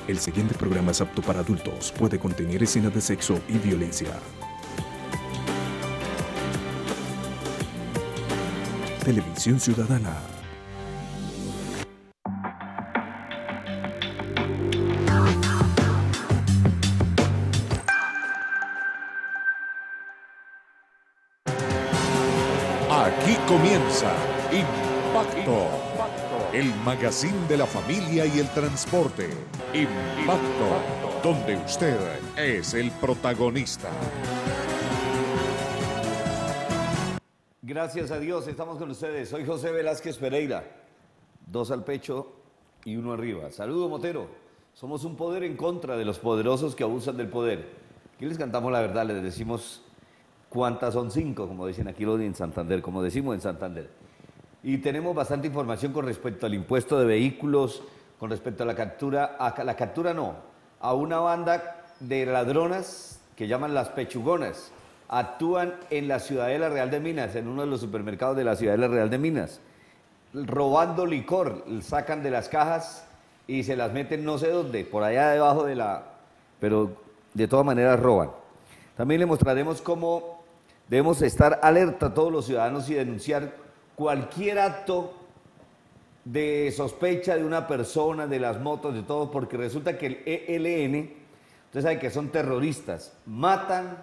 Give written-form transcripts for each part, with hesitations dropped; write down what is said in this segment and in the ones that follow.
El siguiente programa es apto para adultos. Puede contener escenas de sexo y violencia. Televisión Ciudadana. Aquí comienza Impacto, el magazine de la familia y el transporte. Impacto, donde usted es el protagonista. Gracias a Dios, estamos con ustedes. Soy José Velázquez Pereira. 2 al pecho y 1 arriba. Saludo, Motero. Somos un poder en contra de los poderosos que abusan del poder. Aquí les cantamos la verdad, les decimos cuántas son 5, como dicen aquí en Santander, como decimos en Santander. Y tenemos bastante información con respecto al impuesto de vehículos, con respecto a la captura, a una banda de ladronas que llaman las pechugonas. Actúan en la Ciudadela Real de Minas, en uno de los supermercados de la Ciudadela Real de Minas, robando licor, sacan de las cajas y se las meten no sé dónde, por allá debajo de la... pero de todas maneras roban. También le mostraremos cómo debemos estar alerta todos los ciudadanos y denunciar cualquier acto de sospecha de una persona, de las motos, de todo, porque resulta que el ELN, ustedes saben que son terroristas, matan,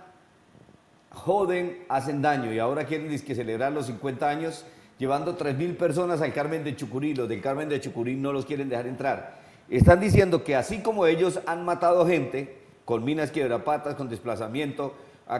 joden, hacen daño, y ahora quieren celebrar los 50 años llevando 3.000 personas al Carmen de Chucurí. Los del Carmen de Chucurí no los quieren dejar entrar. Están diciendo que así como ellos han matado gente con minas quiebrapatas, con desplazamiento,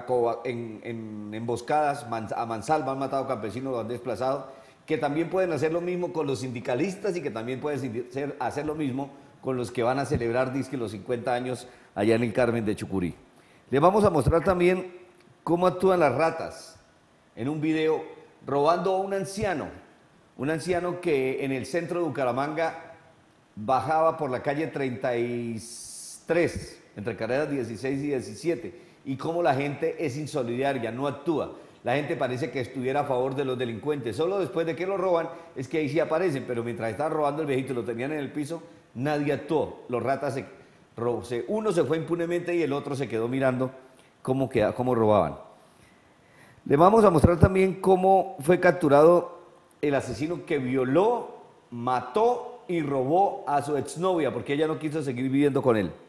en emboscadas, a mansalva han matado campesinos, lo han desplazado, que también pueden hacer lo mismo con los sindicalistas y que también pueden hacer lo mismo con los que van a celebrar los 50 años allá en el Carmen de Chucurí. Les vamos a mostrar también cómo actúan las ratas en un video robando a un anciano que en el centro de Bucaramanga bajaba por la calle 33, entre carreras 16 y 17, y cómo la gente es insolidaria, no actúa. La gente parece que estuviera a favor de los delincuentes. Solo después de que lo roban es que ahí sí aparecen, pero mientras estaban robando el viejito y lo tenían en el piso, nadie actuó. Los ratas uno se fue impunemente y el otro se quedó mirando cómo robaban. Le vamos a mostrar también cómo fue capturado el asesino que violó, mató y robó a su exnovia porque ella no quiso seguir viviendo con él.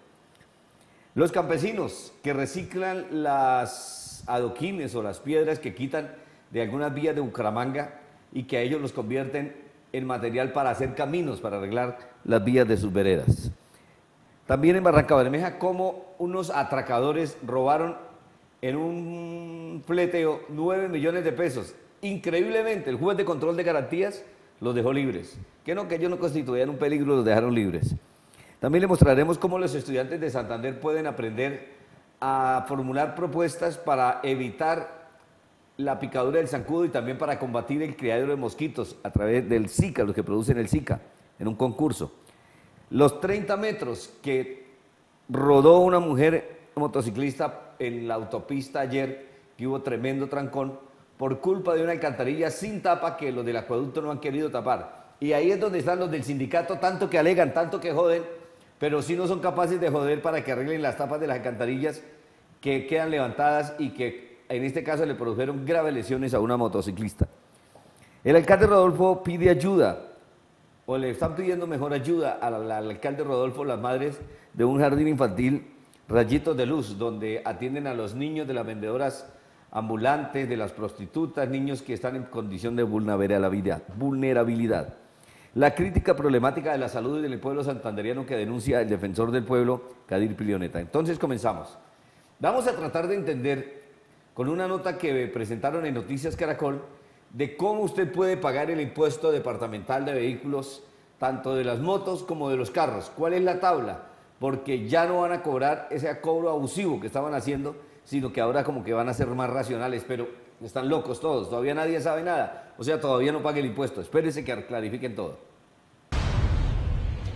Los campesinos que reciclan las adoquines o las piedras que quitan de algunas vías de Bucaramanga y que a ellos los convierten en material para hacer caminos, para arreglar las vías de sus veredas. También en Barrancabermeja, como unos atracadores robaron en un fleteo 9 millones de pesos. Increíblemente, el juez de control de garantías los dejó libres. Que ellos no constituían un peligro, los dejaron libres. También le mostraremos cómo los estudiantes de Santander pueden aprender a formular propuestas para evitar la picadura del zancudo y también para combatir el criadero de mosquitos a través del Zika, los que producen el Zika, en un concurso. Los 30 metros que rodó una mujer motociclista en la autopista ayer, que hubo tremendo trancón, por culpa de una alcantarilla sin tapa que los del acueducto no han querido tapar. Y ahí es donde están los del sindicato, tanto que alegan, tanto que joden, pero sí no son capaces de joder para que arreglen las tapas de las alcantarillas que quedan levantadas y que en este caso le produjeron graves lesiones a una motociclista. El alcalde Rodolfo pide ayuda, o le están pidiendo mejor ayuda al alcalde Rodolfo, las madres de un jardín infantil, Rayitos de Luz, donde atienden a los niños de las vendedoras ambulantes, de las prostitutas, niños que están en condición de vulnerabilidad. La crítica problemática de la salud del pueblo santanderiano que denuncia el defensor del pueblo, Kadir Pilioneta. Entonces comenzamos. Vamos a tratar de entender, con una nota que presentaron en Noticias Caracol, de cómo usted puede pagar el impuesto departamental de vehículos, tanto de las motos como de los carros. ¿Cuál es la tabla? Porque ya no van a cobrar ese cobro abusivo que estaban haciendo, sino que ahora como que van a ser más racionales, pero están locos todos, todavía nadie sabe nada, o sea, todavía no pague el impuesto, espérense que clarifiquen todo.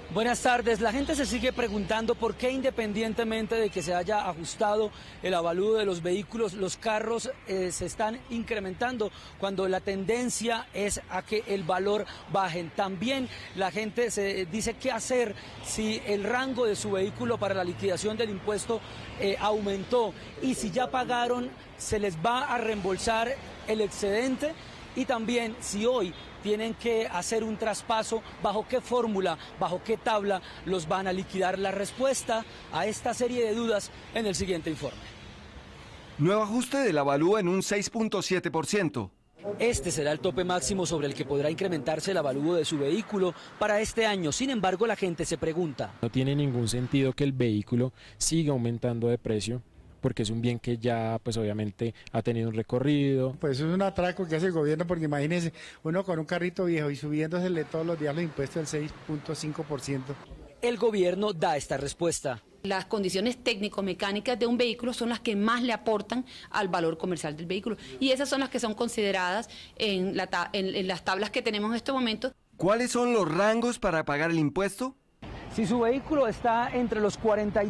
Buenas tardes. La gente se sigue preguntando por qué, independientemente de que se haya ajustado el avalúo de los vehículos, los carros se están incrementando cuando la tendencia es a que el valor baje. También la gente se dice qué hacer si el rango de su vehículo para la liquidación del impuesto aumentó y si ya pagaron, se les va a reembolsar el excedente, y también si hoy tienen que hacer un traspaso, bajo qué fórmula, bajo qué tabla los van a liquidar. La respuesta a esta serie de dudas en el siguiente informe. Nuevo ajuste del avalúo en un 6.7%. Este será el tope máximo sobre el que podrá incrementarse el avalúo de su vehículo para este año. Sin embargo, la gente se pregunta. No tiene ningún sentido que el vehículo siga aumentando de precio, porque es un bien que ya, pues obviamente, ha tenido un recorrido. Pues es un atraco que hace el gobierno, porque imagínense, uno con un carrito viejo y subiéndosele todos los días los impuestos del 6.5%. El gobierno da esta respuesta. Las condiciones técnico-mecánicas de un vehículo son las que más le aportan al valor comercial del vehículo, y esas son las que son consideradas en las tablas que tenemos en estos momentos. ¿Cuáles son los rangos para pagar el impuesto? Si su vehículo está entre los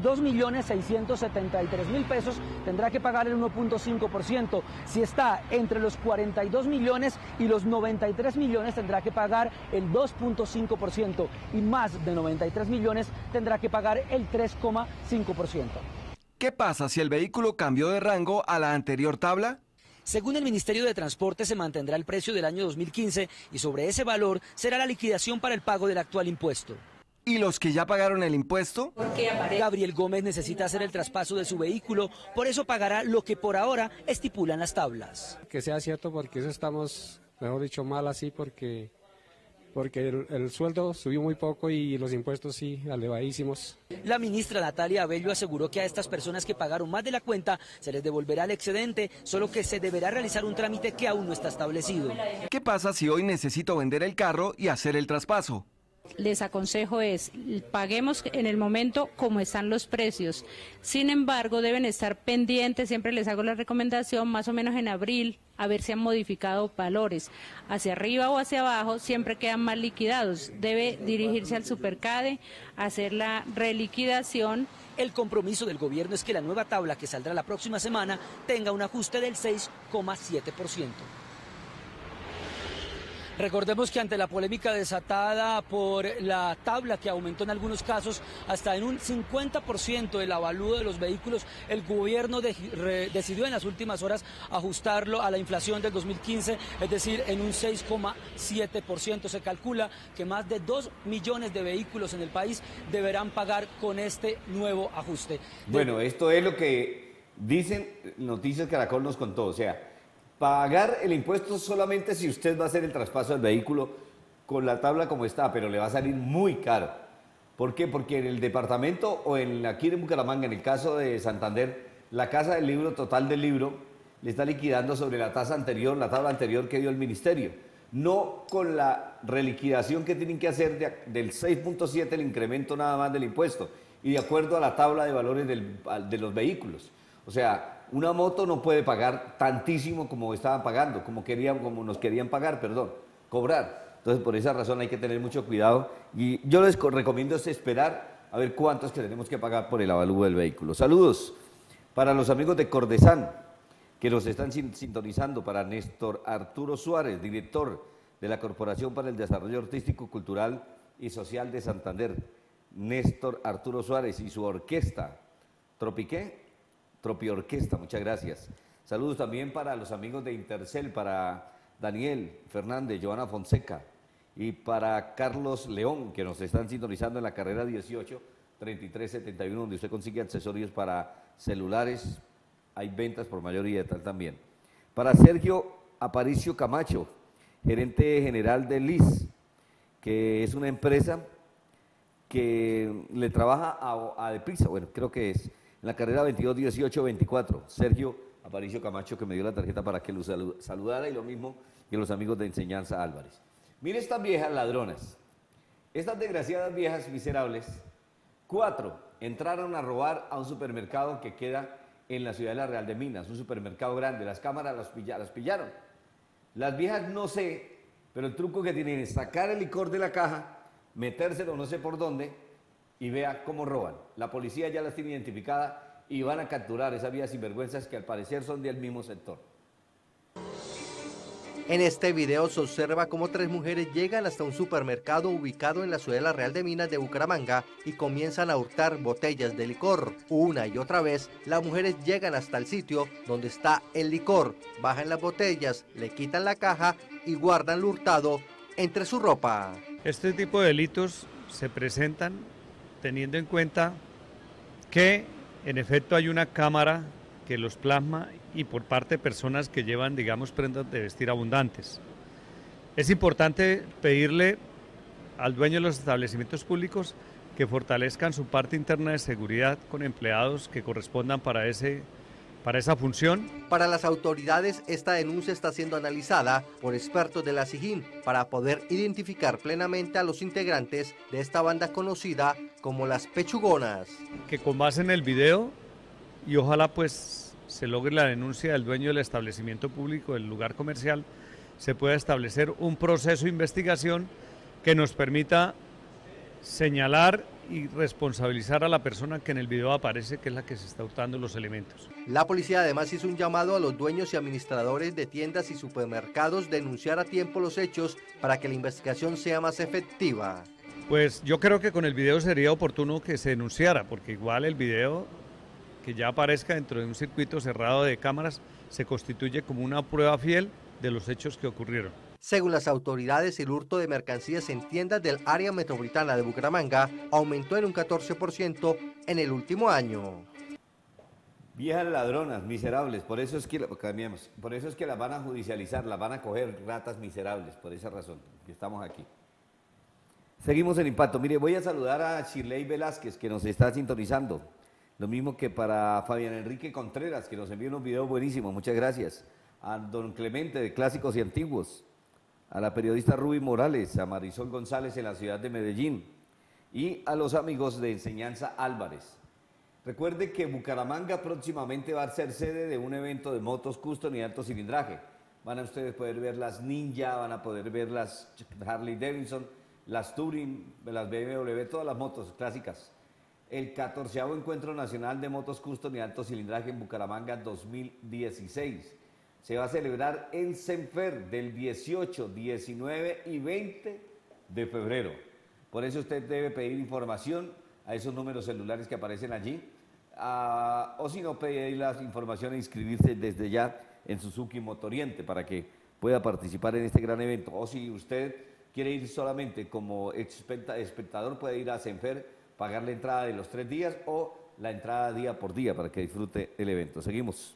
42.673.000 pesos, tendrá que pagar el 1.5%. Si está entre los 42 millones y los 93 millones, tendrá que pagar el 2.5%. Y más de 93 millones, tendrá que pagar el 3.5%. ¿Qué pasa si el vehículo cambió de rango a la anterior tabla? Según el Ministerio de Transporte, se mantendrá el precio del año 2015 y sobre ese valor será la liquidación para el pago del actual impuesto. ¿Y los que ya pagaron el impuesto? Gabriel Gómez necesita hacer el traspaso de su vehículo, por eso pagará lo que por ahora estipulan las tablas. Que sea cierto, porque eso estamos, mejor dicho, mal así, porque el sueldo subió muy poco y los impuestos sí, elevadísimos. La ministra Natalia Abello aseguró que a estas personas que pagaron más de la cuenta se les devolverá el excedente, solo que se deberá realizar un trámite que aún no está establecido. ¿Qué pasa si hoy necesito vender el carro y hacer el traspaso? Les aconsejo paguemos en el momento como están los precios. Sin embargo, deben estar pendientes, siempre les hago la recomendación, más o menos en abril, a ver si han modificado valores. Hacia arriba o hacia abajo, siempre quedan más liquidados. Debe dirigirse al Supercade, hacer la reliquidación. El compromiso del gobierno es que la nueva tabla que saldrá la próxima semana tenga un ajuste del 6,7%. Recordemos que ante la polémica desatada por la tabla que aumentó en algunos casos hasta en un 50% el avalúo de los vehículos, el gobierno decidió en las últimas horas ajustarlo a la inflación del 2015, es decir, en un 6,7%. Se calcula que más de 2 millones de vehículos en el país deberán pagar con este nuevo ajuste. Bueno, esto es lo que dicen Noticias Caracol nos contó, o sea, pagar el impuesto solamente si usted va a hacer el traspaso del vehículo con la tabla como está, pero le va a salir muy caro. ¿Por qué? Porque en el departamento o aquí en Bucaramanga, en el caso de Santander, la Casa del Libro, Total del Libro, le está liquidando sobre la tasa anterior, la tabla anterior que dio el ministerio. No con la reliquidación que tienen que hacer del 6.7, el incremento nada más del impuesto, y de acuerdo a la tabla de valores de los vehículos. O sea, una moto no puede pagar tantísimo como estaban pagando, como nos querían pagar, cobrar. Entonces, por esa razón hay que tener mucho cuidado y yo les recomiendo esperar a ver cuántos que tenemos que pagar por el avalúo del vehículo. Saludos para los amigos de Cordesán que nos están sintonizando, para Néstor Arturo Suárez, director de la Corporación para el Desarrollo Artístico, Cultural y Social de Santander. Néstor Arturo Suárez y su orquesta, Tropi Orquesta, muchas gracias. Saludos también para los amigos de Intercel, para Daniel Fernández, Joana Fonseca y para Carlos León, que nos están sintonizando en la carrera 18, 3371, donde usted consigue accesorios para celulares, hay ventas por mayoría y tal también. Para Sergio Aparicio Camacho, gerente general de LIS, que es una empresa que le trabaja a Deprisa, bueno, creo que es en la carrera 22, 18, 24, Sergio Aparicio Camacho, que me dio la tarjeta para que lo saludara, y lo mismo que los amigos de Enseñanza Álvarez. Mire estas viejas ladronas, estas desgraciadas viejas miserables, 4 entraron a robar a un supermercado que queda en la ciudad de La Real de Minas, un supermercado grande. Las cámaras las pillaron. Las viejas no sé, pero el truco que tienen es sacar el licor de la caja, metérselo no sé por dónde y vea cómo roban. La policía ya las tiene identificada y van a capturar esas vías sinvergüenzas que al parecer son del mismo sector. En este video se observa cómo 3 mujeres llegan hasta un supermercado ubicado en la Ciudadela Real de Minas de Bucaramanga y comienzan a hurtar botellas de licor. Una y otra vez, las mujeres llegan hasta el sitio donde está el licor, bajan las botellas, le quitan la caja y guardan lo hurtado entre su ropa. Este tipo de delitos se presentan teniendo en cuenta que en efecto hay una cámara que los plasma y por parte de personas que llevan, digamos, prendas de vestir abundantes. Es importante pedirle al dueño de los establecimientos públicos que fortalezcan su parte interna de seguridad con empleados que correspondan para esa función. Para las autoridades, esta denuncia está siendo analizada por expertos de la SIJIN para poder identificar plenamente a los integrantes de esta banda conocida como las Pechugonas. Que con base en el video y ojalá pues se logre la denuncia del dueño del establecimiento público, del lugar comercial, se pueda establecer un proceso de investigación que nos permita señalar y responsabilizar a la persona que en el video aparece, que es la que se está hurtando los elementos. La policía además hizo un llamado a los dueños y administradores de tiendas y supermercados denunciar a tiempo los hechos para que la investigación sea más efectiva. Pues yo creo que con el video sería oportuno que se denunciara, porque igual el video que ya aparezca dentro de un circuito cerrado de cámaras se constituye como una prueba fiel de los hechos que ocurrieron. Según las autoridades, el hurto de mercancías en tiendas del área metropolitana de Bucaramanga aumentó en un 14% en el último año. Viejas ladronas, miserables, por eso es que las van a judicializar, las van a coger, ratas miserables, por esa razón que estamos aquí. Seguimos en Impacto. Mire, voy a saludar a Shirley Velázquez, que nos está sintonizando. Lo mismo que para Fabián Enrique Contreras, que nos envió unos videos buenísimos, muchas gracias. A don Clemente de Clásicos y Antiguos, a la periodista Ruby Morales, a Marisol González en la ciudad de Medellín y a los amigos de Enseñanza Álvarez. Recuerde que Bucaramanga próximamente va a ser sede de un evento de motos custom y alto cilindraje. Van a ustedes poder ver las Ninja, van a poder ver las Harley Davidson, las Touring, las BMW, todas las motos clásicas. El 14º Encuentro Nacional de Motos Custom y Alto Cilindraje en Bucaramanga 2016. Se va a celebrar en Senfer del 18, 19 y 20 de febrero. Por eso usted debe pedir información a esos números celulares que aparecen allí, o si no, pedir la información e inscribirse desde ya en Suzuki Motoriente para que pueda participar en este gran evento. O si usted quiere ir solamente como espectador, puede ir a Senfer, pagar la entrada de los 3 días o la entrada día por día para que disfrute el evento. Seguimos.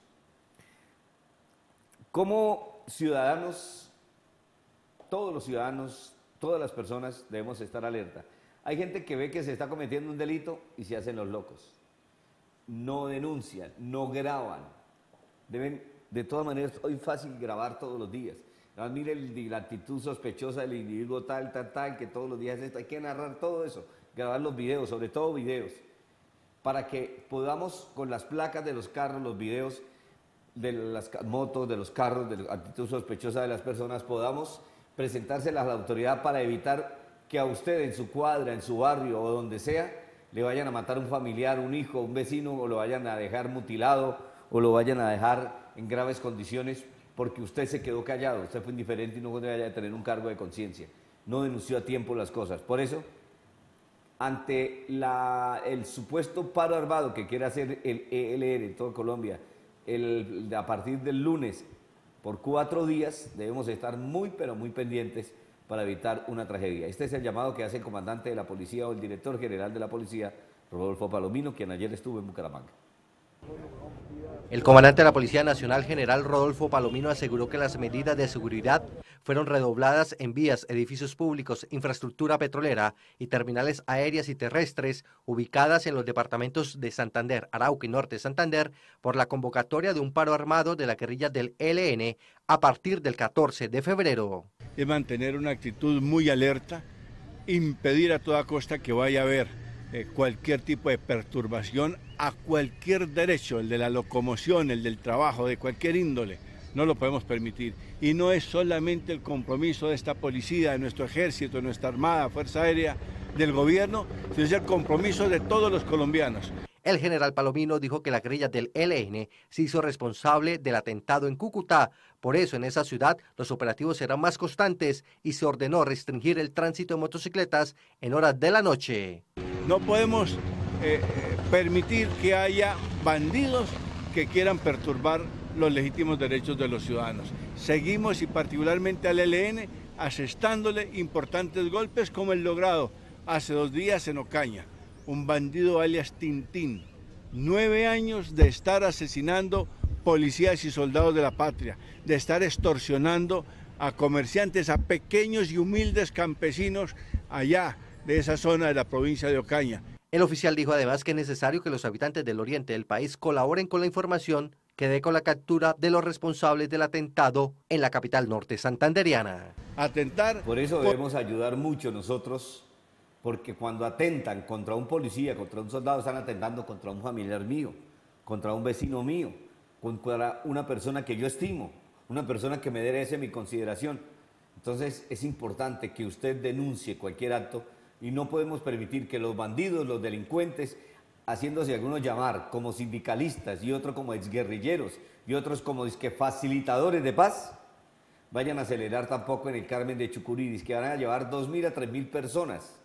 Como ciudadanos, todos los ciudadanos, todas las personas debemos estar alerta. Hay gente que ve que se está cometiendo un delito y se hacen los locos. No denuncian, no graban. Deben, de todas maneras, hoy es fácil grabar todos los días. Mire la actitud sospechosa del individuo tal, que todos los días esto. Hay que narrar todo eso, grabar los videos, sobre todo videos, para que podamos, con las placas de los carros, los videos de las motos, de los carros, de la actitud sospechosa de las personas, podamos presentárselas a la autoridad para evitar que a usted en su cuadra, en su barrio o donde sea, le vayan a matar un familiar, un hijo, un vecino, o lo vayan a dejar mutilado, o lo vayan a dejar en graves condiciones porque usted se quedó callado, usted fue indiferente y no debe tener un cargo de conciencia, no denunció a tiempo las cosas. Por eso, ante el supuesto paro armado que quiere hacer el ELN en toda Colombia, a partir del lunes, por 4 días, debemos estar muy, pero muy pendientes para evitar una tragedia. Este es el llamado que hace el comandante de la policía o el director general de la policía, Rodolfo Palomino, quien ayer estuvo en Bucaramanga. El comandante de la Policía Nacional, general Rodolfo Palomino, aseguró que las medidas de seguridad fueron redobladas en vías, edificios públicos, infraestructura petrolera y terminales aéreas y terrestres ubicadas en los departamentos de Santander, Arauca y Norte de Santander por la convocatoria de un paro armado de la guerrilla del ELN a partir del 14 de febrero. Es mantener una actitud muy alerta, impedir a toda costa que vaya a haber cualquier tipo de perturbación a cualquier derecho, el de la locomoción, el del trabajo, de cualquier índole, no lo podemos permitir. Y no es solamente el compromiso de esta policía, de nuestro ejército, de nuestra armada, fuerza aérea, del gobierno, sino es el compromiso de todos los colombianos. El general Palomino dijo que la guerrilla del ELN se hizo responsable del atentado en Cúcuta. Por eso en esa ciudad los operativos serán más constantes y se ordenó restringir el tránsito de motocicletas en horas de la noche. No podemos permitir que haya bandidos que quieran perturbar los legítimos derechos de los ciudadanos. Seguimos y particularmente al ELN asestándole importantes golpes como el logrado hace 2 días en Ocaña. Un bandido alias Tintín, 9 años de estar asesinando policías y soldados de la patria, de estar extorsionando a comerciantes, a pequeños y humildes campesinos allá de esa zona de la provincia de Ocaña. El oficial dijo además que es necesario que los habitantes del oriente del país colaboren con la información que dé con la captura de los responsables del atentado en la capital norte santandereana. Atentar. Por eso debemos ayudar mucho nosotros, porque cuando atentan contra un policía, contra un soldado, están atentando contra un familiar mío, contra un vecino mío, contra una persona que yo estimo, una persona que me merece mi consideración. Entonces es importante que usted denuncie cualquier acto y no podemos permitir que los bandidos, los delincuentes, haciéndose algunos llamar como sindicalistas y otros como exguerrilleros y otros como facilitadores de paz, vayan a acelerar tampoco en el Carmen de Chucurí, que van a llevar 2.000 a 3.000 personas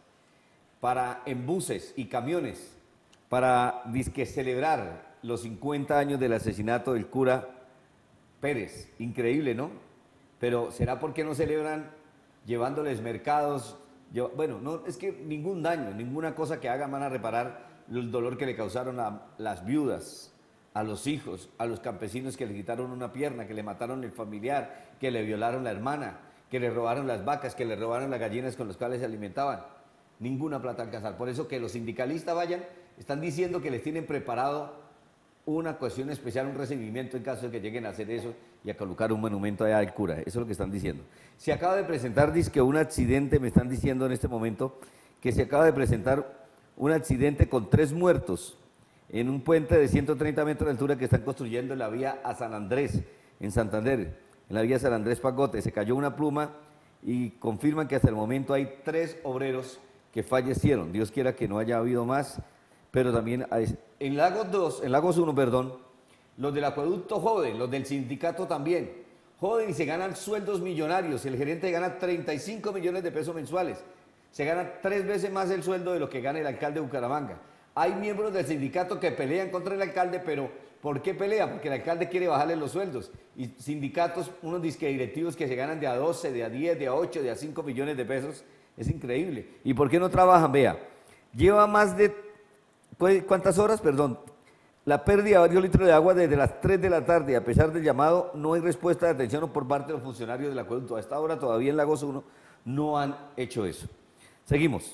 en buses y camiones para celebrar los 50 años del asesinato del cura Pérez. Increíble, ¿no? Pero ¿será porque no celebran llevándoles mercados? Bueno, no, es que ningún daño, ninguna cosa que hagan van a reparar el dolor que le causaron a las viudas, a los hijos, a los campesinos que le quitaron una pierna, que le mataron el familiar, que le violaron la hermana, que le robaron las vacas, que le robaron las gallinas con las cuales se alimentaban. Ninguna plata alcanzar. Por eso que los sindicalistas están diciendo que les tienen preparado una cuestión especial, un recibimiento en caso de que lleguen a hacer eso y a colocar un monumento allá al cura. Eso es lo que están diciendo. Se acaba de presentar, dizque un accidente, me están diciendo en este momento, que se acaba de presentar un accidente con 3 muertos en un puente de 130 metros de altura que están construyendo en la vía a San Andrés, en Santander, en la vía San Andrés Pagote. Se cayó una pluma y confirman que hasta el momento hay 3 obreros que fallecieron. Dios quiera que no haya habido más, pero también en Lagos 1, perdón, los del acueducto joden, los del sindicato también, joden y se ganan sueldos millonarios. El gerente gana 35 millones de pesos mensuales, se gana 3 veces más el sueldo de lo que gana el alcalde de Bucaramanga. Hay miembros del sindicato que pelean contra el alcalde, pero ¿por qué pelean? Porque el alcalde quiere bajarle los sueldos. Y sindicatos, unos directivos que se ganan de a 12, de a 10, de a 8, de a 5 millones de pesos. Es increíble. ¿Y por qué no trabajan? Vea, lleva más de, ¿cuántas horas? Perdón. La pérdida de varios litros de agua desde las 3 de la tarde. A pesar del llamado, no hay respuesta de atención por parte de los funcionarios del acueducto. A esta hora todavía en Lagos 1 no han hecho eso. Seguimos.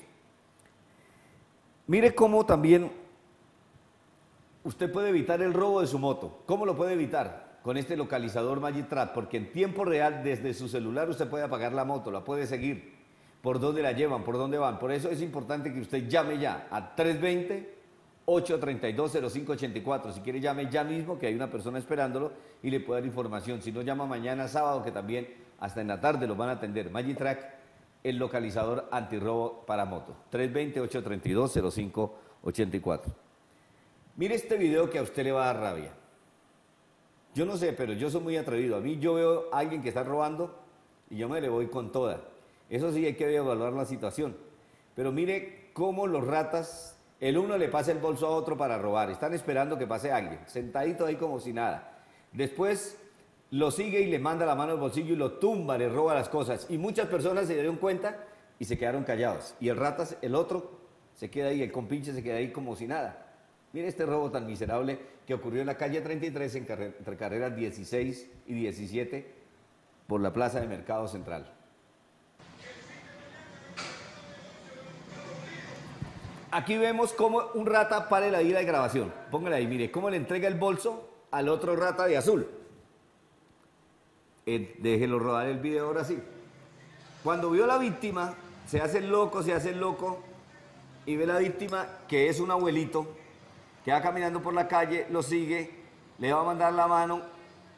Mire cómo también usted puede evitar el robo de su moto. ¿Cómo lo puede evitar? Con este localizador Magitrap, porque en tiempo real, desde su celular, usted puede apagar la moto, la puede seguir. Por dónde la llevan, por dónde van. Por eso es importante que usted llame ya a 320-832-0584. Si quiere, llame ya mismo, que hay una persona esperándolo y le puede dar información. Si no, llama mañana sábado, que también hasta en la tarde los van a atender. Magitrack, el localizador antirrobo para moto. 320-832-0584. Mire este video que a usted le va a dar rabia. Yo no sé, pero yo soy muy atrevido. A mí yo veo a alguien que está robando y yo me le voy con toda. Eso sí, hay que evaluar la situación. Pero mire cómo los ratas, el uno le pasa el bolso a otro para robar. Están esperando que pase alguien, sentadito ahí como si nada. Después lo sigue y le manda la mano al bolsillo y lo tumba, le roba las cosas. Y muchas personas se dieron cuenta y se quedaron callados. Y el ratas, el otro, se queda ahí, el compinche se queda ahí como si nada. Mire este robo tan miserable que ocurrió en la calle 33 entre carreras 16 y 17 por la plaza de Mercado Central. Aquí vemos cómo un rata para la ira de grabación. Póngale ahí, mire, cómo le entrega el bolso al otro rata de azul. Déjelo rodar el video ahora sí. Cuando vio a la víctima, se hace el loco, y ve la víctima que es un abuelito, que va caminando por la calle, lo sigue, le va a mandar la mano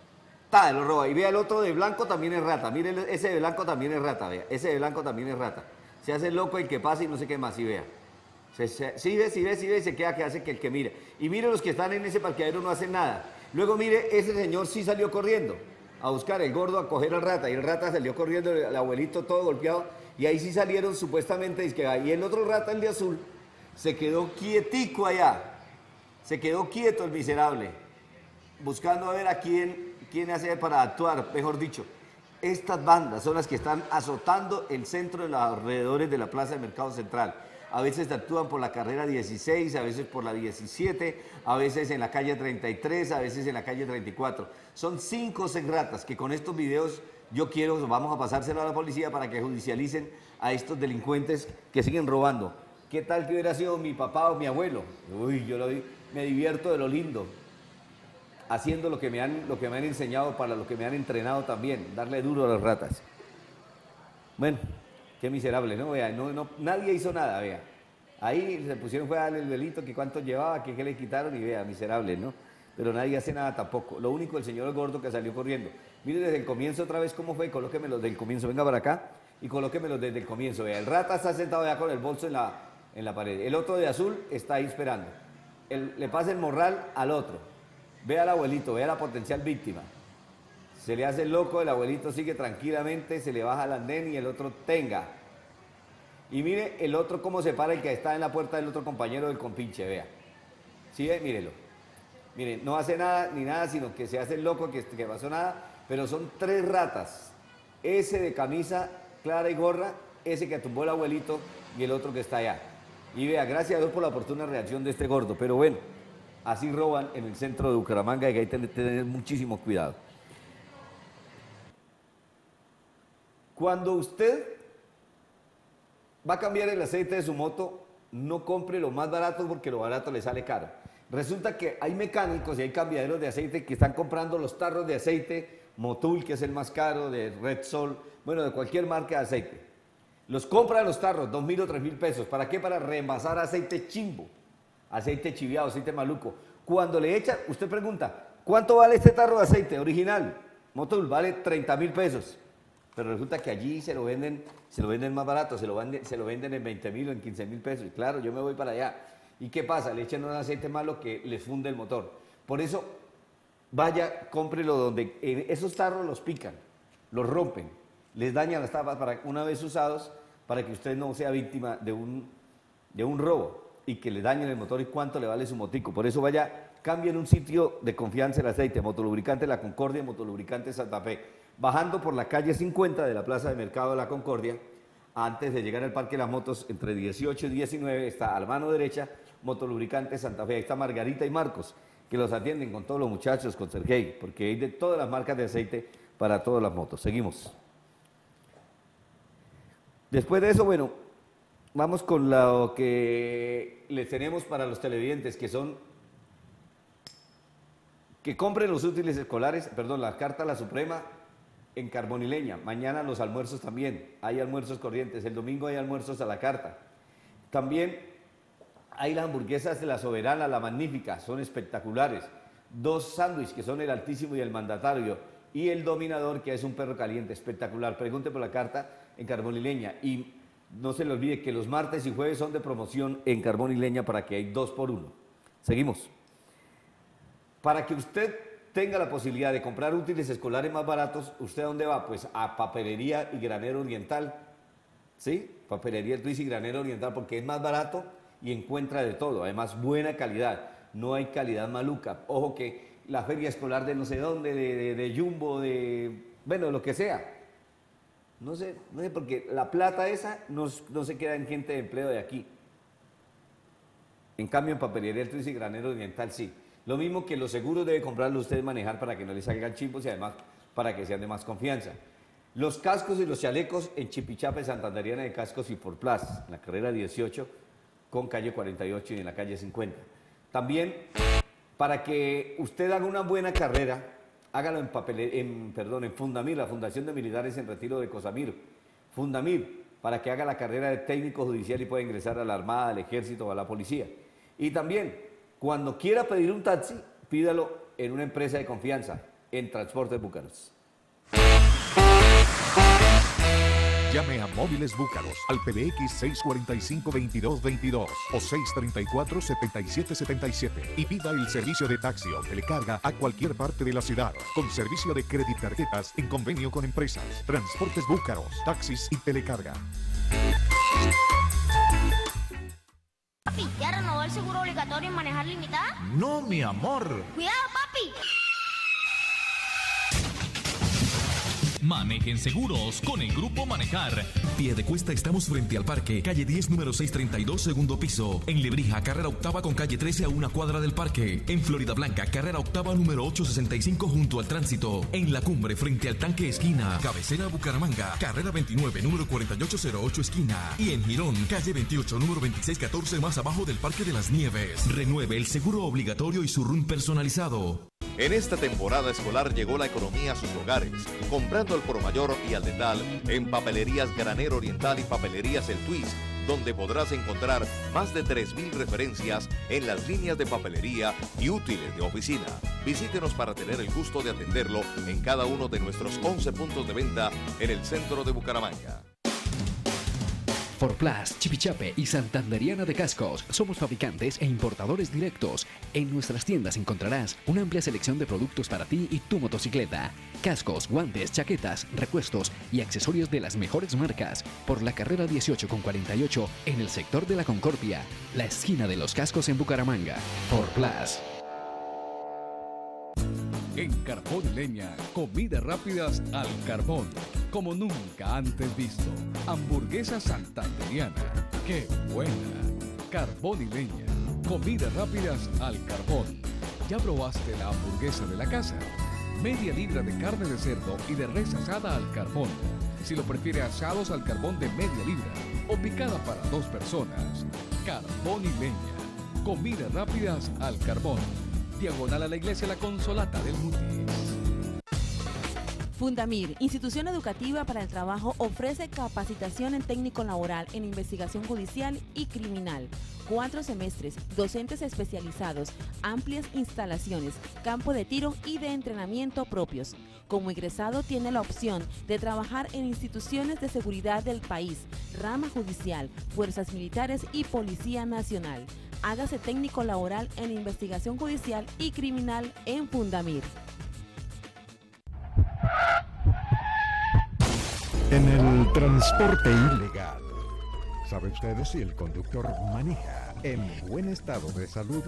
Ta, lo roba. Y vea, el otro de blanco también es rata. Mire, ese de blanco también es rata, vea. Ese de blanco también es rata. Se hace el loco el que pasa y no sé qué más, y vea. Sí ve, y se queda que hace que el que mire. Y mire, los que están en ese parqueadero no hacen nada. Luego mire, ese señor sí salió corriendo a buscar el gordo, a coger al rata. Y el rata salió corriendo, el abuelito todo golpeado. Y ahí sí salieron supuestamente. Y el otro rata, el de azul, se quedó quietico allá. Se quedó quieto el miserable. Buscando a ver a quién hace para actuar, mejor dicho. Estas bandas son las que están azotando el centro de los alrededores de la Plaza de Mercado Central. A veces actúan por la carrera 16, a veces por la 17, a veces en la calle 33, a veces en la calle 34. Son 5 o 6 ratas que con estos videos vamos a pasárselo a la policía para que judicialicen a estos delincuentes que siguen robando. ¿Qué tal que hubiera sido mi papá o mi abuelo? Uy, me divierto de lo lindo, haciendo lo que me han enseñado, para lo que me han entrenado también, darle duro a las ratas. Bueno. Qué miserable, ¿no? Vea, nadie hizo nada, vea. Ahí se pusieron, fue a darle el delito, que cuánto llevaba, que le quitaron, y vea, miserable, ¿no? Pero nadie hace nada tampoco. Lo único, el señor gordo que salió corriendo. Mire desde el comienzo otra vez cómo fue, colóquemelos del comienzo, venga para acá, y colóquemelos desde el comienzo, vea. El rata está sentado ya con el bolso en la pared. El otro de azul está ahí esperando. Le pasa el morral al otro. Vea al abuelito, vea la potencial víctima. Se le hace el loco, el abuelito sigue tranquilamente, se le baja el andén y el otro tenga. Y mire el otro cómo se para, el que está en la puerta del otro compañero del compinche, vea. ¿Sí ve? Mírelo. Mire, no hace nada ni nada, sino que se hace el loco, que pasó nada, pero son 3 ratas. Ese de camisa clara y gorra, ese que tumbó el abuelito y el otro que está allá. Y vea, gracias a Dios por la oportuna reacción de este gordo, pero bueno, así roban en el centro de Bucaramanga y hay que tener muchísimo cuidado. Cuando usted va a cambiar el aceite de su moto, no compre lo más barato porque lo barato le sale caro. Resulta que hay mecánicos y hay cambiaderos de aceite que están comprando los tarros de aceite, Motul, que es el más caro, de Red Sol, bueno, de cualquier marca de aceite. Los compran los tarros, 2.000 o 3.000 pesos. ¿Para qué? Para reemplazar aceite chimbo, aceite chiviado, aceite maluco. Cuando le echan, usted pregunta, ¿cuánto vale este tarro de aceite original? Motul, vale 30.000 pesos. Pero resulta que allí se lo venden más barato, se lo venden en 20.000 o en 15.000 pesos. Y claro, yo me voy para allá. ¿Y qué pasa? Le echan un aceite malo que les funde el motor. Por eso, vaya, cómprelo donde esos tarros los pican, los rompen, les dañan las tapas una vez usados, para que usted no sea víctima de un robo y que le dañen el motor y cuánto le vale su motico. Por eso vaya, cambien un sitio de confianza el aceite, Motolubricante La Concordia, Motolubricante Santa Fe. Bajando por la calle 50 de la Plaza de Mercado de La Concordia, antes de llegar al Parque de las Motos, entre 18 y 19, está a la mano derecha Motolubricante Santa Fe. Ahí está Margarita y Marcos, que los atienden con todos los muchachos, con Sergey, porque hay de todas las marcas de aceite para todas las motos. Seguimos. Después de eso, bueno, vamos con lo que les tenemos para los televidentes, que son que compren los útiles escolares, perdón, la carta a la Suprema, en Carbonileña. Mañana los almuerzos también, hay almuerzos corrientes, el domingo hay almuerzos a la carta. También hay las hamburguesas de La Soberana, La Magnífica, son espectaculares. 2 sándwiches que son el Altísimo y el Mandatario, y el Dominador, que es un perro caliente, espectacular. Pregunte por la carta en Carbonileña. Y no se le olvide que los martes y jueves son de promoción en Carbonileña para que hay 2 por 1. Seguimos. Para que usted tenga la posibilidad de comprar útiles escolares más baratos, ¿usted a dónde va? Pues a Papelería y Granero Oriental, ¿sí? Papelería y Granero Oriental, porque es más barato y encuentra de todo, además buena calidad, no hay calidad maluca. Ojo que la feria escolar de no sé dónde, de Jumbo, bueno, lo que sea, no sé, porque la plata esa no se queda en gente de empleo de aquí. En cambio, en Papelería y Granero Oriental sí. Lo mismo que los seguros debe comprarlos ustedes manejar para que no les salgan chimbos y además para que sean de más confianza. Los cascos y los chalecos en Chipichape, Santanderiana de Cascos y Forplas, en la carrera 18 con calle 48 y en la calle 50. También, para que usted haga una buena carrera, hágalo en Fundamir, la Fundación de Militares en Retiro de Cosamir. Fundamir, para que haga la carrera de técnico judicial y pueda ingresar a la Armada, al Ejército o a la Policía. Y también, cuando quiera pedir un taxi, pídalo en una empresa de confianza. en Transportes Búcaros. Llame a Móviles Búcaros al PBX 645-2222 o 634-7777 y pida el servicio de taxi o telecarga a cualquier parte de la ciudad con servicio de crédito tarjetas en convenio con empresas. Transportes Búcaros, taxis y telecarga. Papi, ¿ya renovó el seguro obligatorio en manejar limitada? No, mi amor. ¡Cuidado, papi! Manejen seguros con el Grupo Manejar. Piedecuesta, estamos frente al parque, calle 10, número 632, segundo piso. En Lebrija, carrera octava con calle 13 a una cuadra del parque. En Florida Blanca, carrera octava, número 865 junto al tránsito. En La Cumbre, frente al tanque esquina. Cabecera Bucaramanga, carrera 29, número 4808 esquina. Y en Girón, calle 28, número 2614 más abajo del Parque de las Nieves. Renueve el seguro obligatorio y su RUN personalizado. En esta temporada escolar llegó la economía a sus hogares, comprando al por mayor y al detal en Papelerías Granero Oriental y Papelerías El Twist, donde podrás encontrar más de 3.000 referencias en las líneas de papelería y útiles de oficina. Visítenos para tener el gusto de atenderlo en cada uno de nuestros 11 puntos de venta en el centro de Bucaramanga. Forplas, Chipichape y Santanderiana de Cascos. Somos fabricantes e importadores directos. En nuestras tiendas encontrarás una amplia selección de productos para ti y tu motocicleta. Cascos, guantes, chaquetas, repuestos y accesorios de las mejores marcas. Por la carrera 18 con 48 en el sector de la Concordia, la esquina de los cascos en Bucaramanga. Forplas. En Carbón y Leña, comidas rápidas al carbón, como nunca antes visto. Hamburguesa santanderiana, ¡qué buena! Carbón y Leña, comidas rápidas al carbón. ¿Ya probaste la hamburguesa de la casa? Media libra de carne de cerdo y de res asada al carbón. Si lo prefiere, asados al carbón de media libra o picada para 2 personas. Carbón y Leña, comidas rápidas al carbón. Diagonal a la iglesia La Consolata del Mutis. Fundamir, institución educativa para el trabajo, ofrece capacitación en técnico laboral, en investigación judicial y criminal. 4 semestres, docentes especializados, amplias instalaciones, campo de tiro y de entrenamiento propios. Como egresado tiene la opción de trabajar en instituciones de seguridad del país, rama judicial, fuerzas militares y Policía Nacional. Hágase técnico laboral en investigación judicial y criminal en Fundamir. En el transporte ilegal, ¿sabe usted si el conductor maneja en buen estado de salud?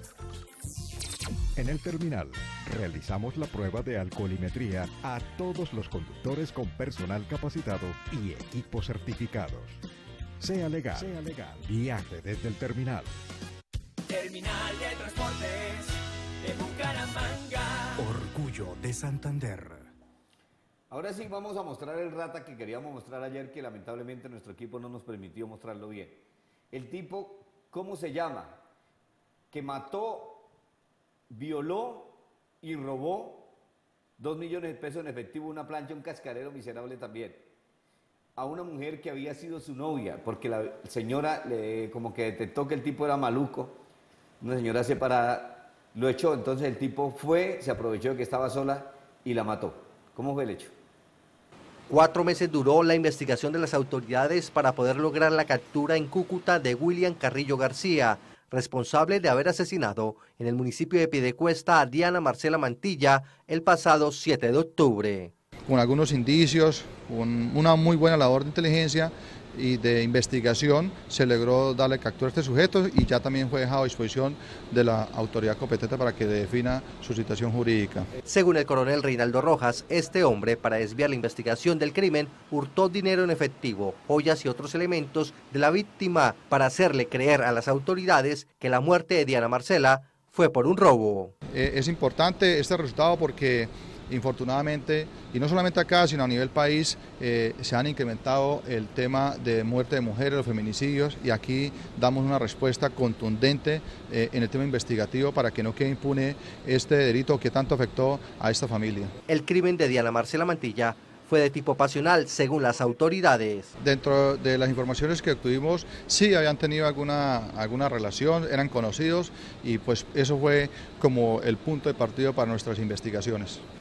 En el terminal, realizamos la prueba de alcoholimetría a todos los conductores con personal capacitado y equipos certificados. Sea legal, viaje desde el terminal. Terminal de Transportes de Bucaramanga. Orgullo de Santander. Ahora sí vamos a mostrar el rata que queríamos mostrar ayer, que lamentablemente nuestro equipo no nos permitió mostrarlo bien. El tipo, ¿cómo se llama? Que mató, violó y robó 2 millones de pesos en efectivo, una plancha, un cascarero miserable también. A una mujer que había sido su novia, porque la señora como que detectó que el tipo era maluco, una señora separada, lo echó, entonces el tipo fue, se aprovechó de que estaba sola y la mató. ¿Cómo fue el hecho? 4 meses duró la investigación de las autoridades para poder lograr la captura en Cúcuta de William Carrillo García, responsable de haber asesinado en el municipio de Piedecuesta a Diana Marcela Mantilla el pasado 7 de octubre. Con algunos indicios, con una muy buena labor de inteligencia y de investigación, se logró darle captura a este sujeto y ya también fue dejado a disposición de la autoridad competente para que defina su situación jurídica. Según el coronel Reinaldo Rojas, este hombre, para desviar la investigación del crimen, hurtó dinero en efectivo, joyas y otros elementos de la víctima para hacerle creer a las autoridades que la muerte de Diana Marcela fue por un robo. Es importante este resultado porque infortunadamente, y no solamente acá, sino a nivel país, se han incrementado el tema de muerte de mujeres, los feminicidios, y aquí damos una respuesta contundente en el tema investigativo para que no quede impune este delito que tanto afectó a esta familia. El crimen de Diana Marcela Mantilla fue de tipo pasional, según las autoridades. Dentro de las informaciones que obtuvimos, sí habían tenido alguna relación, eran conocidos, y pues eso fue como el punto de partida para nuestras investigaciones.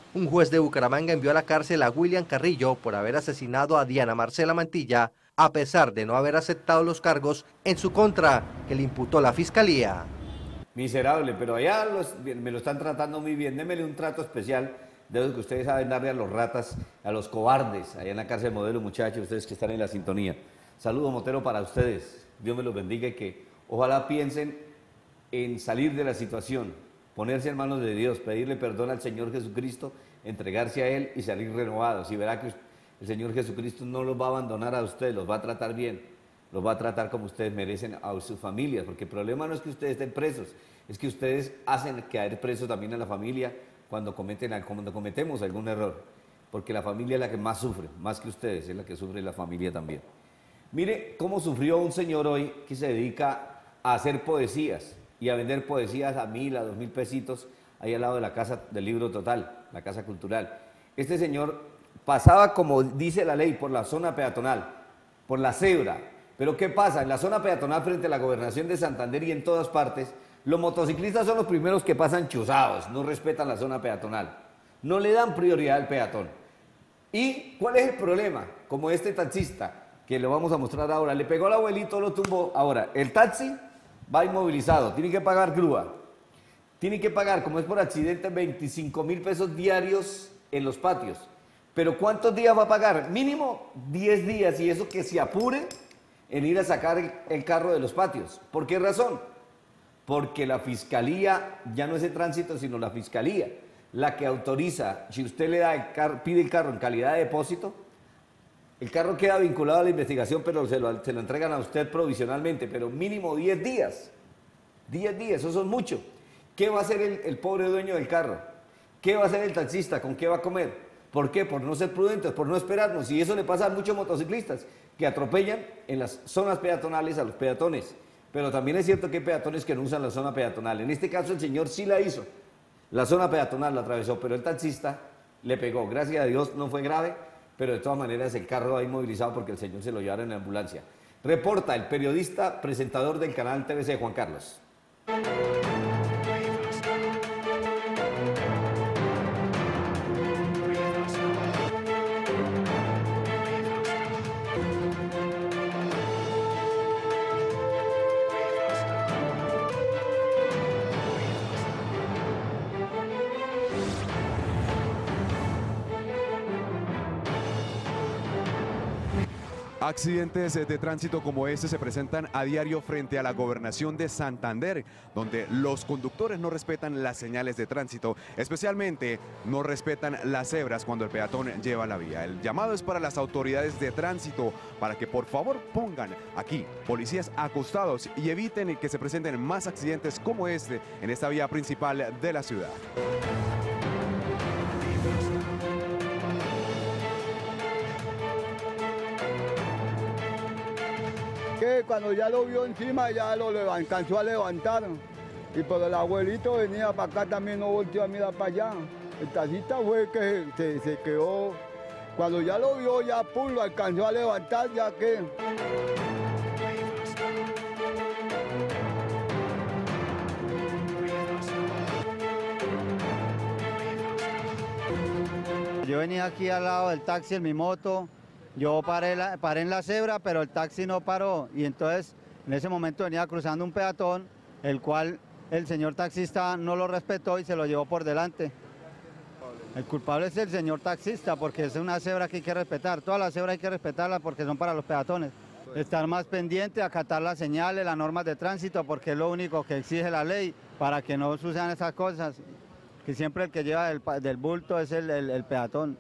Un juez de Bucaramanga envió a la cárcel a William Carrillo por haber asesinado a Diana Marcela Mantilla, a pesar de no haber aceptado los cargos en su contra que le imputó la fiscalía. Miserable, pero allá me lo están tratando muy bien. Démele un trato especial de lo que ustedes saben darle a los ratas, a los cobardes, allá en la cárcel Modelo, muchachos, ustedes que están en la sintonía. Saludo, Motero, para ustedes. Dios me los bendiga y que ojalá piensen en salir de la situación, ponerse en manos de Dios, pedirle perdón al Señor Jesucristo, entregarse a Él y salir renovados. Y verá que el Señor Jesucristo no los va a abandonar a ustedes, los va a tratar bien, los va a tratar como ustedes merecen a sus familias, porque el problema no es que ustedes estén presos, es que ustedes hacen caer presos también a la familia cuando cometemos algún error, porque la familia es la que más sufre, más que ustedes, es la que sufre la familia también. Mire cómo sufrió un señor hoy que se dedica a hacer poesías y a vender poesías a 1.000, a 2.000 pesitos, ahí al lado de la Casa del Libro Total, la Casa Cultural. Este señor pasaba, como dice la ley, por la zona peatonal, por la cebra. Pero ¿qué pasa? En la zona peatonal frente a la Gobernación de Santander y en todas partes, los motociclistas son los primeros que pasan chuzados, no respetan la zona peatonal, no le dan prioridad al peatón. ¿Y cuál es el problema? Como este taxista, que lo vamos a mostrar ahora, le pegó al abuelito, lo tumbó. Ahora, el taxi va inmovilizado, tiene que pagar grúa, tiene que pagar, como es por accidente, 25.000 pesos diarios en los patios. Pero ¿cuántos días va a pagar? Mínimo 10 días, y eso que se apure en ir a sacar el carro de los patios. ¿Por qué razón? Porque la fiscalía, ya no es el tránsito, sino la fiscalía, la que autoriza, si usted le da pide el carro en calidad de depósito, el carro queda vinculado a la investigación, pero se lo entregan a usted provisionalmente, pero mínimo 10 días. 10 días, eso son mucho. ¿Qué va a hacer el pobre dueño del carro? ¿Qué va a hacer el taxista? ¿Con qué va a comer? ¿Por qué? Por no ser prudentes, por no esperarnos. Y eso le pasa a muchos motociclistas que atropellan en las zonas peatonales a los peatones. Pero también es cierto que hay peatones que no usan la zona peatonal. En este caso el señor sí la hizo. La zona peatonal la atravesó, pero el taxista le pegó. Gracias a Dios no fue grave, pero de todas maneras el carro va inmovilizado porque el señor se lo llevaron en la ambulancia. Reporta el periodista presentador del canal TVC, Juan Carlos. Accidentes de tránsito como este se presentan a diario frente a la Gobernación de Santander, donde los conductores no respetan las señales de tránsito, especialmente no respetan las cebras cuando el peatón lleva la vía. El llamado es para las autoridades de tránsito para que por favor pongan aquí policías acostados y eviten que se presenten más accidentes como este en esta vía principal de la ciudad. Que cuando ya lo vio encima ya lo alcanzó a levantar, y por el abuelito venía para acá también, no volteó a mirar para allá. El taxista fue que se quedó, cuando ya lo vio ya pum, lo alcanzó a levantar, ya que... Yo venía aquí al lado del taxi en mi moto. Yo paré en la cebra, pero el taxi no paró, y entonces en ese momento venía cruzando un peatón, el cual el señor taxista no lo respetó y se lo llevó por delante. El culpable es el señor taxista, porque es una cebra que hay que respetar. Todas las cebras hay que respetarlas porque son para los peatones. Estar más pendiente, acatar las señales, las normas de tránsito, porque es lo único que exige la ley para que no sucedan esas cosas. Que siempre el que lleva del bulto es el peatón.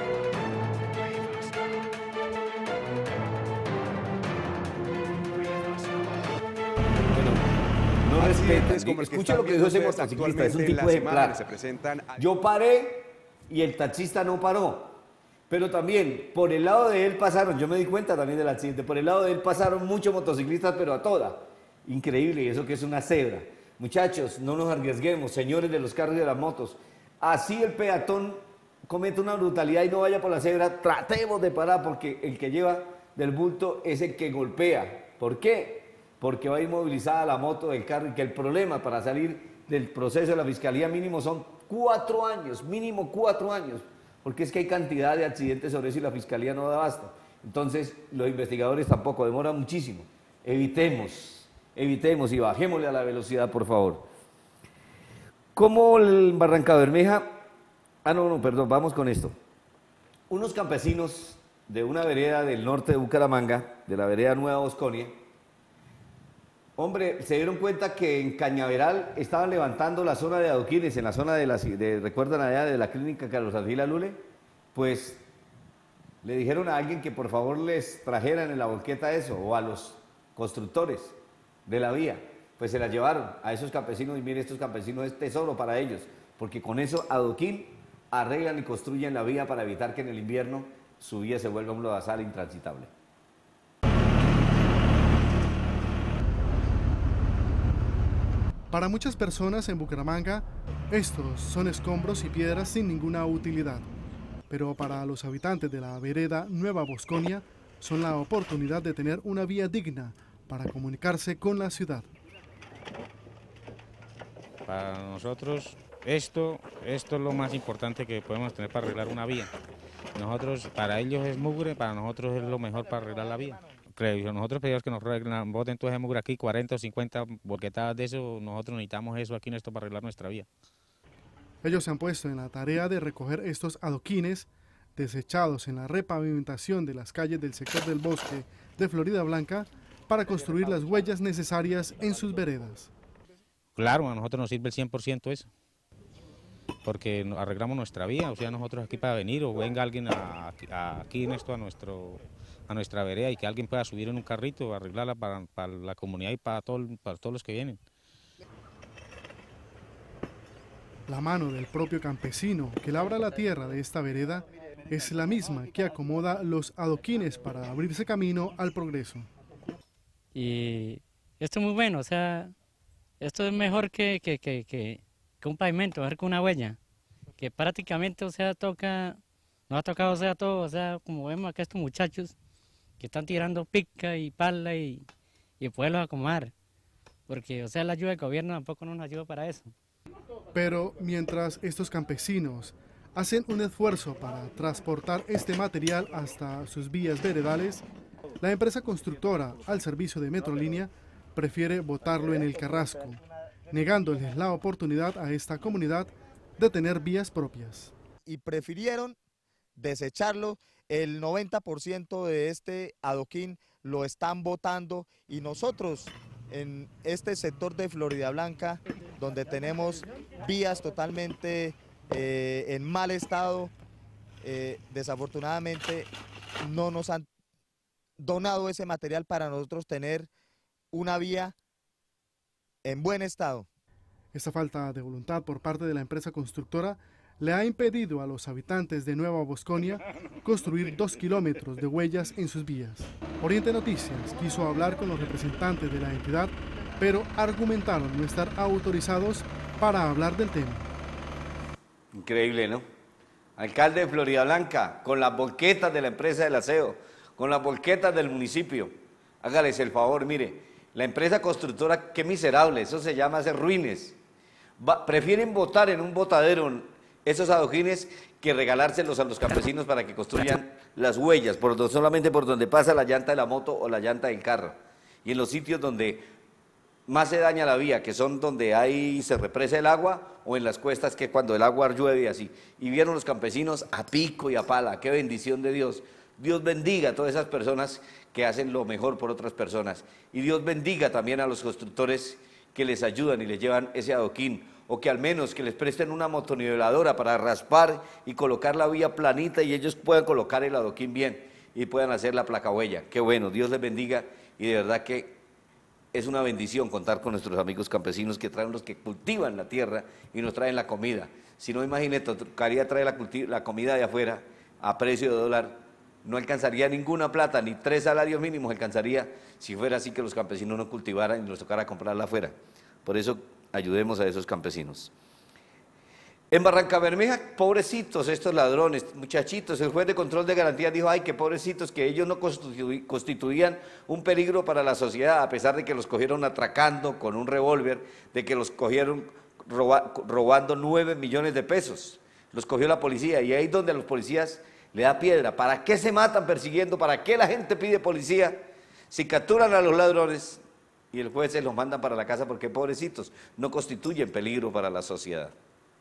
No respetes, como escucha lo que dijo ese motociclista, es un tipo ejemplar. Yo paré y el taxista no paró, pero también por el lado de él pasaron, yo me di cuenta también del accidente, por el lado de él pasaron muchos motociclistas, pero a toda. Increíble, y eso que es una cebra. Muchachos, no nos arriesguemos, señores de los carros y de las motos. Así el peatón comete una brutalidad y no vaya por la cebra, tratemos de parar, porque el que lleva del bulto es el que golpea. ¿Por qué? Porque va inmovilizada la moto del carro, y que el problema para salir del proceso de la fiscalía mínimo son 4 años, mínimo 4 años, porque es que hay cantidad de accidentes sobre eso y la Fiscalía no da abasto. Entonces, los investigadores tampoco, demoran muchísimo. Evitemos y bajémosle a la velocidad, por favor. Como el Barrancabermeja, perdón, vamos con esto. Unos campesinos de una vereda del norte de Bucaramanga, de la vereda Nueva Bosconia, hombre, se dieron cuenta que en Cañaveral estaban levantando la zona de adoquines, en la zona ¿recuerdan allá de la clínica Carlos Argila Lule? Pues le dijeron a alguien que por favor les trajeran en la volqueta eso, o a los constructores de la vía. Pues se la llevaron a esos campesinos y miren, estos campesinos es tesoro para ellos, porque con eso adoquín arreglan y construyen la vía para evitar que en el invierno su vía se vuelva un lodazal intransitable. Para muchas personas en Bucaramanga, estos son escombros y piedras sin ninguna utilidad. Pero para los habitantes de la vereda Nueva Bosconia, son la oportunidad de tener una vía digna para comunicarse con la ciudad. Para nosotros esto es lo más importante que podemos tener para arreglar una vía. Para ellos es mugre, para nosotros es lo mejor para arreglar la vía. Nosotros pedimos que nos boten todo ese mugre aquí, 40 o 50 volquetadas de eso, nosotros necesitamos eso aquí para arreglar nuestra vía. Ellos se han puesto en la tarea de recoger estos adoquines desechados en la repavimentación de las calles del sector del bosque de Florida Blanca para construir las huellas necesarias en sus veredas. Claro, a nosotros nos sirve el 100% eso, porque arreglamos nuestra vía, o sea, nosotros aquí para venir o venga alguien aquí a nuestra vereda y que alguien pueda subir en un carrito, arreglarla para la comunidad y para todos los que vienen. La mano del propio campesino que labra la tierra de esta vereda es la misma que acomoda los adoquines para abrirse camino al progreso. Y esto es muy bueno, o sea, esto es mejor que un pavimento, mejor que una huella, que prácticamente, o sea, nos ha tocado, o sea, todo, o sea, como vemos acá estos muchachos que están tirando pica y pala y poderlos acomodar, porque, o sea, la ayuda del gobierno tampoco nos ayuda para eso. Pero mientras estos campesinos hacen un esfuerzo para transportar este material hasta sus vías veredales, la empresa constructora al servicio de Metrolínea prefiere botarlo en el Carrasco, negándoles la oportunidad a esta comunidad de tener vías propias. Y prefirieron desecharlo, el 90% de este adoquín lo están botando y nosotros en este sector de Florida Blanca, donde tenemos vías totalmente en mal estado, desafortunadamente no nos han donado ese material para nosotros tener una vía en buen estado. Esta falta de voluntad por parte de la empresa constructora le ha impedido a los habitantes de Nueva Bosconia construir 2 kilómetros de huellas en sus vías. Oriente Noticias quiso hablar con los representantes de la entidad, pero argumentaron no estar autorizados para hablar del tema. Increíble, ¿no? Alcalde de Florida Blanca, con las volquetas de la empresa del aseo, con las volquetas del municipio, hágales el favor, mire, la empresa constructora, qué miserable, eso se llama hacer ruines. Prefieren botar en un botadero esos adoquines que regalárselos a los campesinos para que construyan las huellas, solamente por donde pasa la llanta de la moto o la llanta del carro. Y en los sitios donde más se daña la vía, que son donde se represa el agua, o en las cuestas que cuando el agua llueve y así. Y vieron los campesinos a pico y a pala, qué bendición de Dios. Dios bendiga a todas esas personas que hacen lo mejor por otras personas. Y Dios bendiga también a los constructores que les ayudan y les llevan ese adoquín, o que al menos que les presten una motoniveladora para raspar y colocar la vía planita y ellos puedan colocar el adoquín bien y puedan hacer la placa huella. Qué bueno, Dios les bendiga y de verdad que es una bendición contar con nuestros amigos campesinos que traen los que cultivan la tierra y nos traen la comida. Si no, imagínate, tocaría traer la comida de afuera a precio de dólar, no alcanzaría ninguna plata, ni 3 salarios mínimos alcanzaría si fuera así que los campesinos no cultivaran y nos tocara comprarla afuera. Por eso ayudemos a esos campesinos. En Barrancabermeja, pobrecitos estos ladrones, muchachitos, el juez de control de garantías dijo, ay, qué pobrecitos, que ellos no constituían un peligro para la sociedad, a pesar de que los cogieron atracando con un revólver, de que los cogieron robando 9 millones de pesos. Los cogió la policía y ahí es donde a los policías le da piedra. ¿Para qué se matan persiguiendo? ¿Para qué la gente pide policía? Si capturan a los ladrones y el juez se los mandan para la casa porque pobrecitos no constituyen peligro para la sociedad.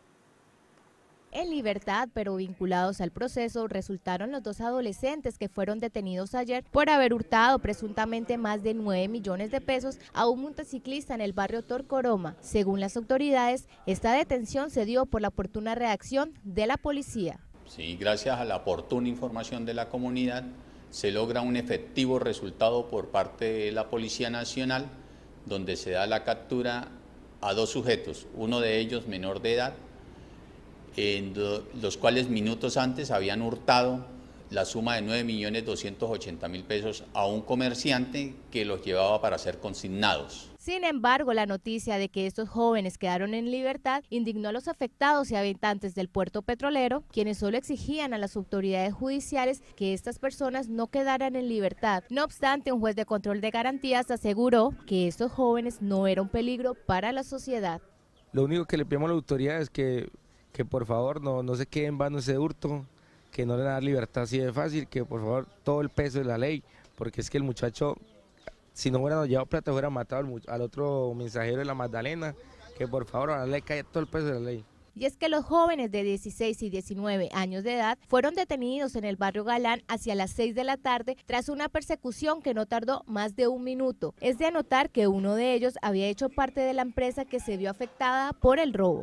En libertad, pero vinculados al proceso, resultaron los 2 adolescentes que fueron detenidos ayer por haber hurtado presuntamente más de 9 millones de pesos a un motociclista en el barrio Torcoroma. Según las autoridades, esta detención se dio por la oportuna reacción de la policía. Sí, gracias a la oportuna información de la comunidad, se logra un efectivo resultado por parte de la Policía Nacional, donde se da la captura a 2 sujetos, uno de ellos menor de edad, en los cuales minutos antes habían hurtado la suma de 9.280.000 pesos a un comerciante que los llevaba para ser consignados. Sin embargo, la noticia de que estos jóvenes quedaron en libertad indignó a los afectados y habitantes del puerto petrolero, quienes solo exigían a las autoridades judiciales que estas personas no quedaran en libertad. No obstante, un juez de control de garantías aseguró que estos jóvenes no eran un peligro para la sociedad. Lo único que le pedimos a la autoridad es que por favor no se quede en vano ese hurto, que no le dan libertad así de fácil, que por favor todo el peso de la ley, porque es que el muchacho, si no hubiera llevado plata, hubiera matado al otro mensajero de la Magdalena, que por favor a la ley caiga todo el peso de la ley. Y es que los jóvenes de 16 y 19 años de edad fueron detenidos en el barrio Galán hacia las 6 de la tarde tras una persecución que no tardó más de 1 minuto. Es de anotar que uno de ellos había hecho parte de la empresa que se vio afectada por el robo.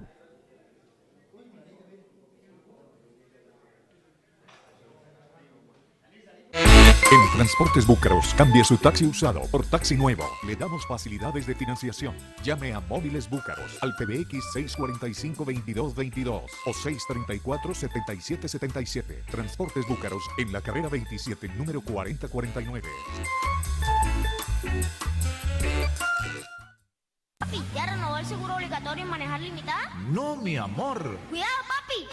En Transportes Búcaros, cambie su taxi usado por taxi nuevo. Le damos facilidades de financiación. Llame a Móviles Búcaros al PBX 645-2222 o 634-7777. Transportes Búcaros en la carrera 27, número 4049. Papi, ¿ya renovó el seguro obligatorio en manejar limitada? No, mi amor. ¡Cuidado, papi!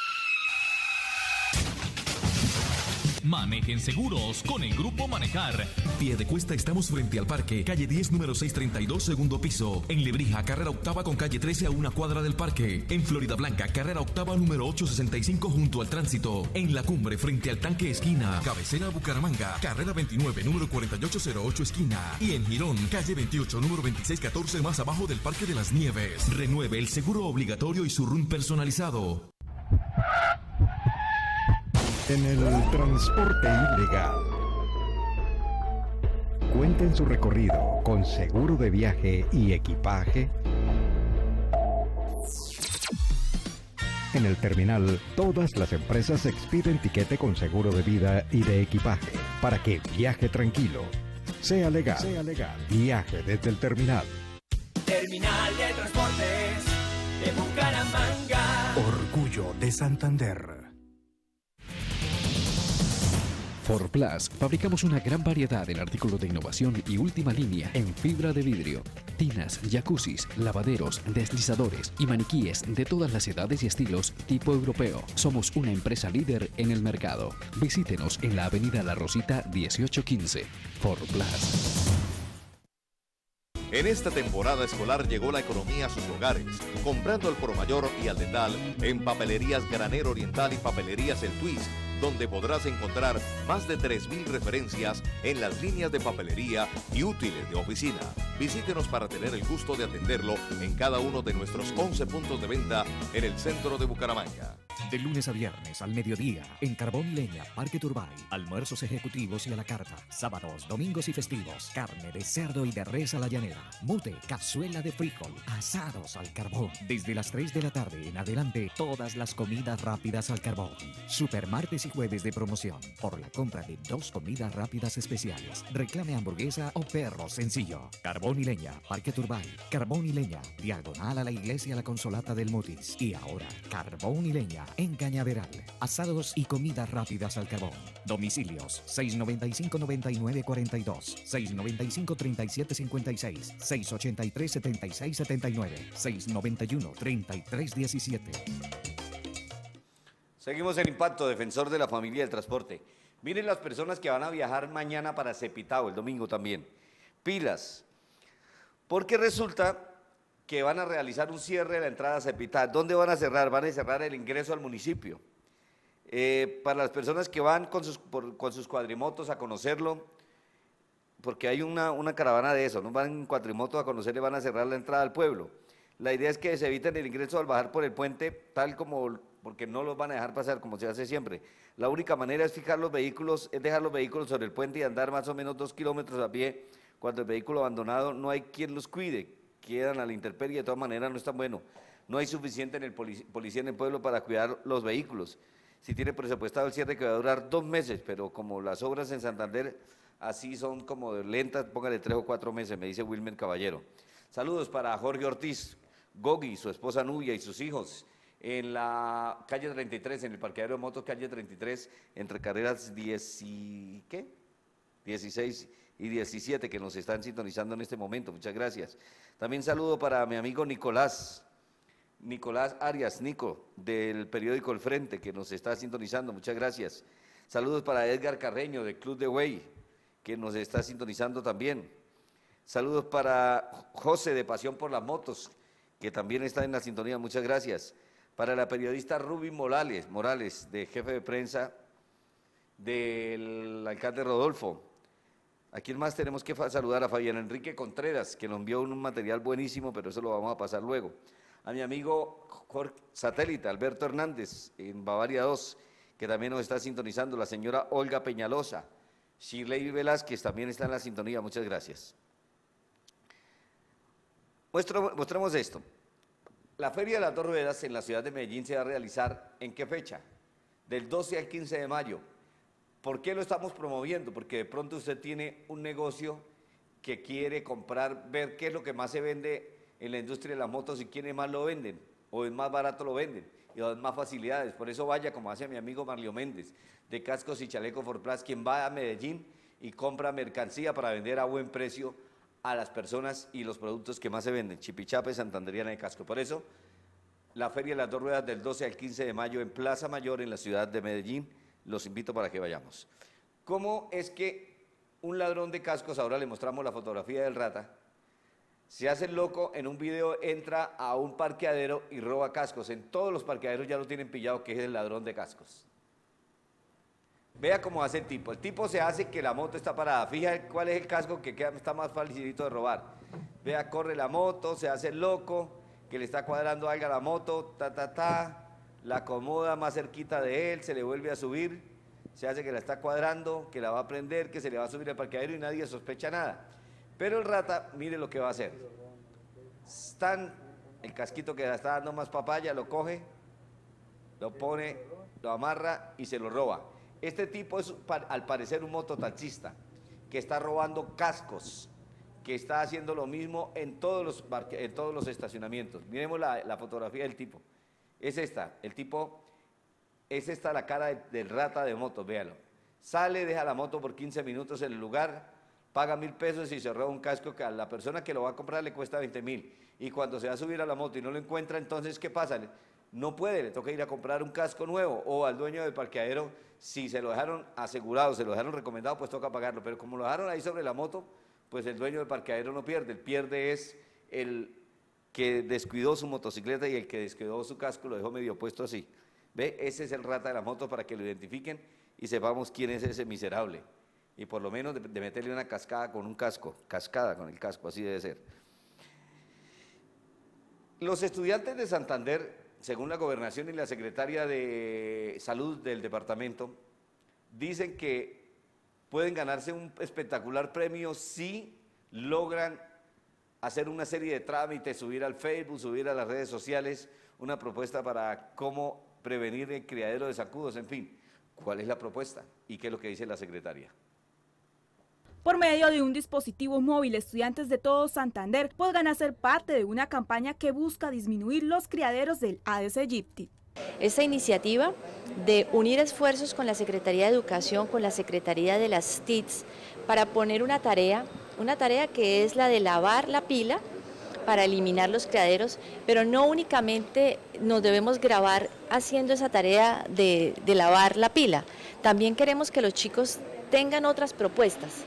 Manejen seguros con el Grupo Manejar. Piedecuesta, estamos frente al parque. Calle 10, número 632, segundo piso. En Lebrija, carrera octava con calle 13 a 1 cuadra del parque. En Florida Blanca, carrera octava, número 865 junto al tránsito. En La Cumbre, frente al tanque esquina. Cabecera Bucaramanga, carrera 29, número 4808 esquina. Y en Girón, calle 28, número 2614 más abajo del Parque de las Nieves. Renueve el seguro obligatorio y su RUN personalizado. En el transporte ilegal. Cuenten su recorrido con seguro de viaje y equipaje. En el terminal, todas las empresas expiden tiquete con seguro de vida y de equipaje para que viaje tranquilo. Sea legal. Viaje desde el terminal. Terminal de Transportes de Bucaramanga. Orgullo de Santander. Forplas, fabricamos una gran variedad en artículos de innovación y última línea en fibra de vidrio, tinas, jacuzzis, lavaderos, deslizadores y maniquíes de todas las edades y estilos tipo europeo. Somos una empresa líder en el mercado. Visítenos en la avenida La Rosita 1815. Forplas. En esta temporada escolar llegó la economía a sus hogares, comprando al por mayor y al detal en Papelerías Granero Oriental y Papelerías El Twist, donde podrás encontrar más de 3.000 referencias en las líneas de papelería y útiles de oficina. Visítenos para tener el gusto de atenderlo en cada uno de nuestros 11 puntos de venta en el centro de Bucaramanga. De lunes a viernes al mediodía, en Carbón y Leña, Parque Turbay. Almuerzos ejecutivos y a la carta. Sábados, domingos y festivos. Carne de cerdo y de res a la llanera. Mute, cazuela de frijol. Asados al carbón. Desde las 3 de la tarde en adelante, todas las comidas rápidas al carbón. Super martes y jueves de promoción. Por la compra de 2 comidas rápidas especiales. Reclame hamburguesa o perro sencillo. Carbón y Leña, Parque Turbay. Carbón y Leña, diagonal a la iglesia La Consolata del Mutis. Y ahora, Carbón y Leña en Cañaveral. Asados y comidas rápidas al carbón. Domicilios 695-9942, 695-3756, 683-7679, 691-3317. Seguimos en Impacto, defensor de la familia y el transporte. Miren las personas que van a viajar mañana para Cepitao, el domingo también. Pilas, porque resulta que van a realizar un cierre de la entrada a Cepitá. ¿Dónde van a cerrar? Van a cerrar el ingreso al municipio. Para las personas que van con sus cuatrimotos a conocerlo, porque hay una caravana de eso, no van en cuatrimotos a conocerle, van a cerrar la entrada al pueblo. La idea es que se eviten el ingreso al bajar por el puente, tal como, porque no los van a dejar pasar como se hace siempre. La única manera es dejar los vehículos sobre el puente y andar más o menos 2 kilómetros a pie. Cuando el vehículo abandonado no hay quien los cuide, quedan a la intemperie, de todas maneras no es tan bueno. No hay suficiente en el policía en el pueblo para cuidar los vehículos. Si tiene presupuestado el cierre que va a durar 2 meses, pero como las obras en Santander así son como lentas, póngale 3 o 4 meses, me dice Wilmer Caballero. Saludos para Jorge Ortiz, Gogi, su esposa Nubia y sus hijos, en la calle 33, en el parqueadero de motos, calle 33, entre carreras 16 y 17, que nos están sintonizando en este momento, muchas gracias. También saludo para mi amigo Nicolás Arias, Nico, del periódico El Frente, que nos está sintonizando, muchas gracias. Saludos para Edgar Carreño, del Club de Güey, que nos está sintonizando también. Saludos para José, de Pasión por las Motos, que también está en la sintonía, muchas gracias. Para la periodista Ruby Morales, de jefe de prensa del alcalde Rodolfo. ¿A quién más tenemos que saludar? A Fabián Enrique Contreras, que nos envió un material buenísimo, pero eso lo vamos a pasar luego. A mi amigo Jorge Satélite, Alberto Hernández, en Bavaria 2, que también nos está sintonizando, la señora Olga Peñalosa, Shirley Velázquez también está en la sintonía, muchas gracias. Mostremos esto. La Feria de las Dos Ruedas en la ciudad de Medellín se va a realizar, ¿en qué fecha? Del 12 al 15 de mayo. ¿Por qué lo estamos promoviendo? Porque de pronto usted tiene un negocio que quiere comprar, ver qué es lo que más se vende en la industria de las motos y quiénes más lo venden, o es más barato lo venden, y dan más facilidades. Por eso vaya, como hace mi amigo Marlio Méndez, de Cascos y Chaleco Forplas, quien va a Medellín y compra mercancía para vender a buen precio a las personas y los productos que más se venden, Chipichape, Santanderiana de Casco. Por eso, la Feria de las Dos Ruedas del 12 al 15 de mayo en Plaza Mayor, en la ciudad de Medellín, los invito para que vayamos. ¿Cómo es que un ladrón de cascos, ahora le mostramos la fotografía del rata, se hace el loco en un video, entra a un parqueadero y roba cascos? En todos los parqueaderos ya lo tienen pillado, que es el ladrón de cascos. Vea cómo hace el tipo se hace que la moto está parada, fija cuál es el casco que está más facilito de robar. Vea, corre la moto, se hace el loco, que le está cuadrando algo a la moto, la acomoda más cerquita de él, se le vuelve a subir, se hace que la está cuadrando, que la va a prender, que se le va a subir al parqueadero y nadie sospecha nada. Pero el rata, mire lo que va a hacer. El casquito que le está dando más papaya, lo coge, lo pone, lo amarra y se lo roba. Este tipo es, al parecer, un mototaxista que está robando cascos, que está haciendo lo mismo en todos los estacionamientos. Miremos la fotografía del tipo. Es esta, la cara del rata de moto, véalo. Sale, deja la moto por 15 minutos en el lugar, paga 1.000 pesos y se roba un casco que a la persona que lo va a comprar le cuesta 20.000. Y cuando se va a subir a la moto y no lo encuentra, entonces, ¿qué pasa? No puede, le toca ir a comprar un casco nuevo, o al dueño del parqueadero, si se lo dejaron asegurado, se lo dejaron recomendado, pues toca pagarlo. Pero como lo dejaron ahí sobre la moto, pues el dueño del parqueadero no pierde, el pierde es el que descuidó su motocicleta y el que descuidó su casco lo dejó medio puesto así. ¿Ve? Ese es el rata de la moto, para que lo identifiquen y sepamos quién es ese miserable. Y por lo menos de meterle una cascada con un casco, cascada con el casco, así debe ser. Los estudiantes de Santander, según la Gobernación y la Secretaria de Salud del departamento, dicen que pueden ganarse un espectacular premio si logran hacer una serie de trámites, subir al Facebook, subir a las redes sociales, una propuesta para cómo prevenir el criadero de zancudos, en fin. ¿Cuál es la propuesta? ¿Y qué es lo que dice la secretaria? Por medio de un dispositivo móvil, estudiantes de todo Santander podrán hacer parte de una campaña que busca disminuir los criaderos del Aedes aegypti. Esta iniciativa de unir esfuerzos con la Secretaría de Educación, con la Secretaría de las TICs, para poner una tarea que es la de lavar la pila para eliminar los criaderos, pero no únicamente nos debemos grabar haciendo esa tarea de lavar la pila, también queremos que los chicos tengan otras propuestas,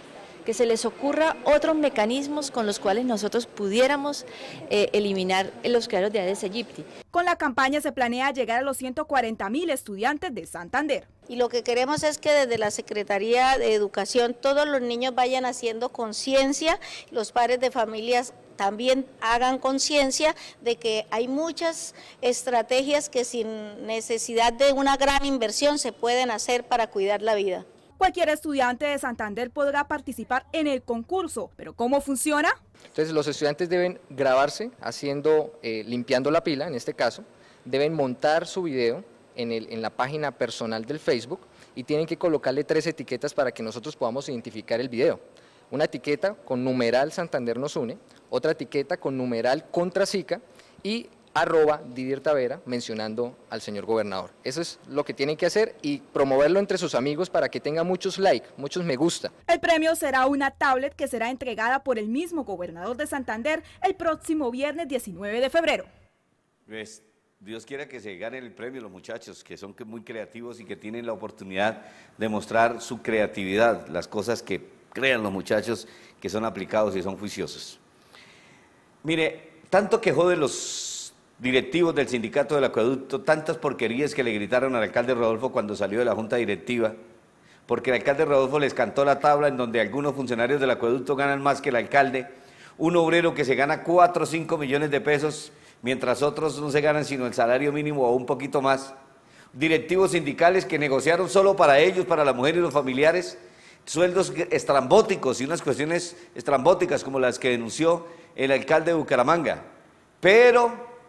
que se les ocurra otros mecanismos con los cuales nosotros pudiéramos eliminar los criaderos de Aedes aegypti. Con la campaña se planea llegar a los 140.000 estudiantes de Santander. Y lo que queremos es que desde la Secretaría de Educación todos los niños vayan haciendo conciencia, los padres de familias también hagan conciencia de que hay muchas estrategias que sin necesidad de una gran inversión se pueden hacer para cuidar la vida. Cualquier estudiante de Santander podrá participar en el concurso, pero ¿cómo funciona? Entonces los estudiantes deben grabarse limpiando la pila, en este caso, deben montar su video en la página personal del Facebook y tienen que colocarle 3 etiquetas para que nosotros podamos identificar el video. Una etiqueta con numeral Santander nos une, otra etiqueta con numeral contra Zika y @Didier Tavera mencionando al señor gobernador. Eso es lo que tienen que hacer y promoverlo entre sus amigos para que tenga muchos likes, muchos me gusta. El premio será una tablet que será entregada por el mismo gobernador de Santander el próximo viernes 19 de febrero. Pues, Dios quiera que se ganen el premio los muchachos, que son muy creativos y que tienen la oportunidad de mostrar su creatividad, las cosas que crean los muchachos que son aplicados y son juiciosos. Mire, tanto quejó de los directivos del sindicato del acueducto, tantas porquerías que le gritaron al alcalde Rodolfo cuando salió de la junta directiva, porque el alcalde Rodolfo les cantó la tabla en donde algunos funcionarios del acueducto ganan más que el alcalde, un obrero que se gana 4 o 5 millones de pesos, mientras otros no se ganan sino el salario mínimo o un poquito más, directivos sindicales que negociaron solo para ellos, para las mujeres y los familiares, sueldos estrambóticos y unas cuestiones estrambóticas como las que denunció el alcalde de Bucaramanga, pero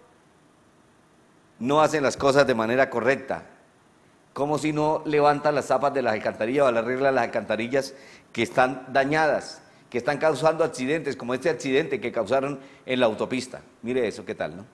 no hacen las cosas de manera correcta, como si no levantan las tapas de las alcantarillas o las reglas de las alcantarillas que están dañadas, que están causando accidentes, como este accidente que causaron en la autopista. Mire eso, ¿qué tal, no?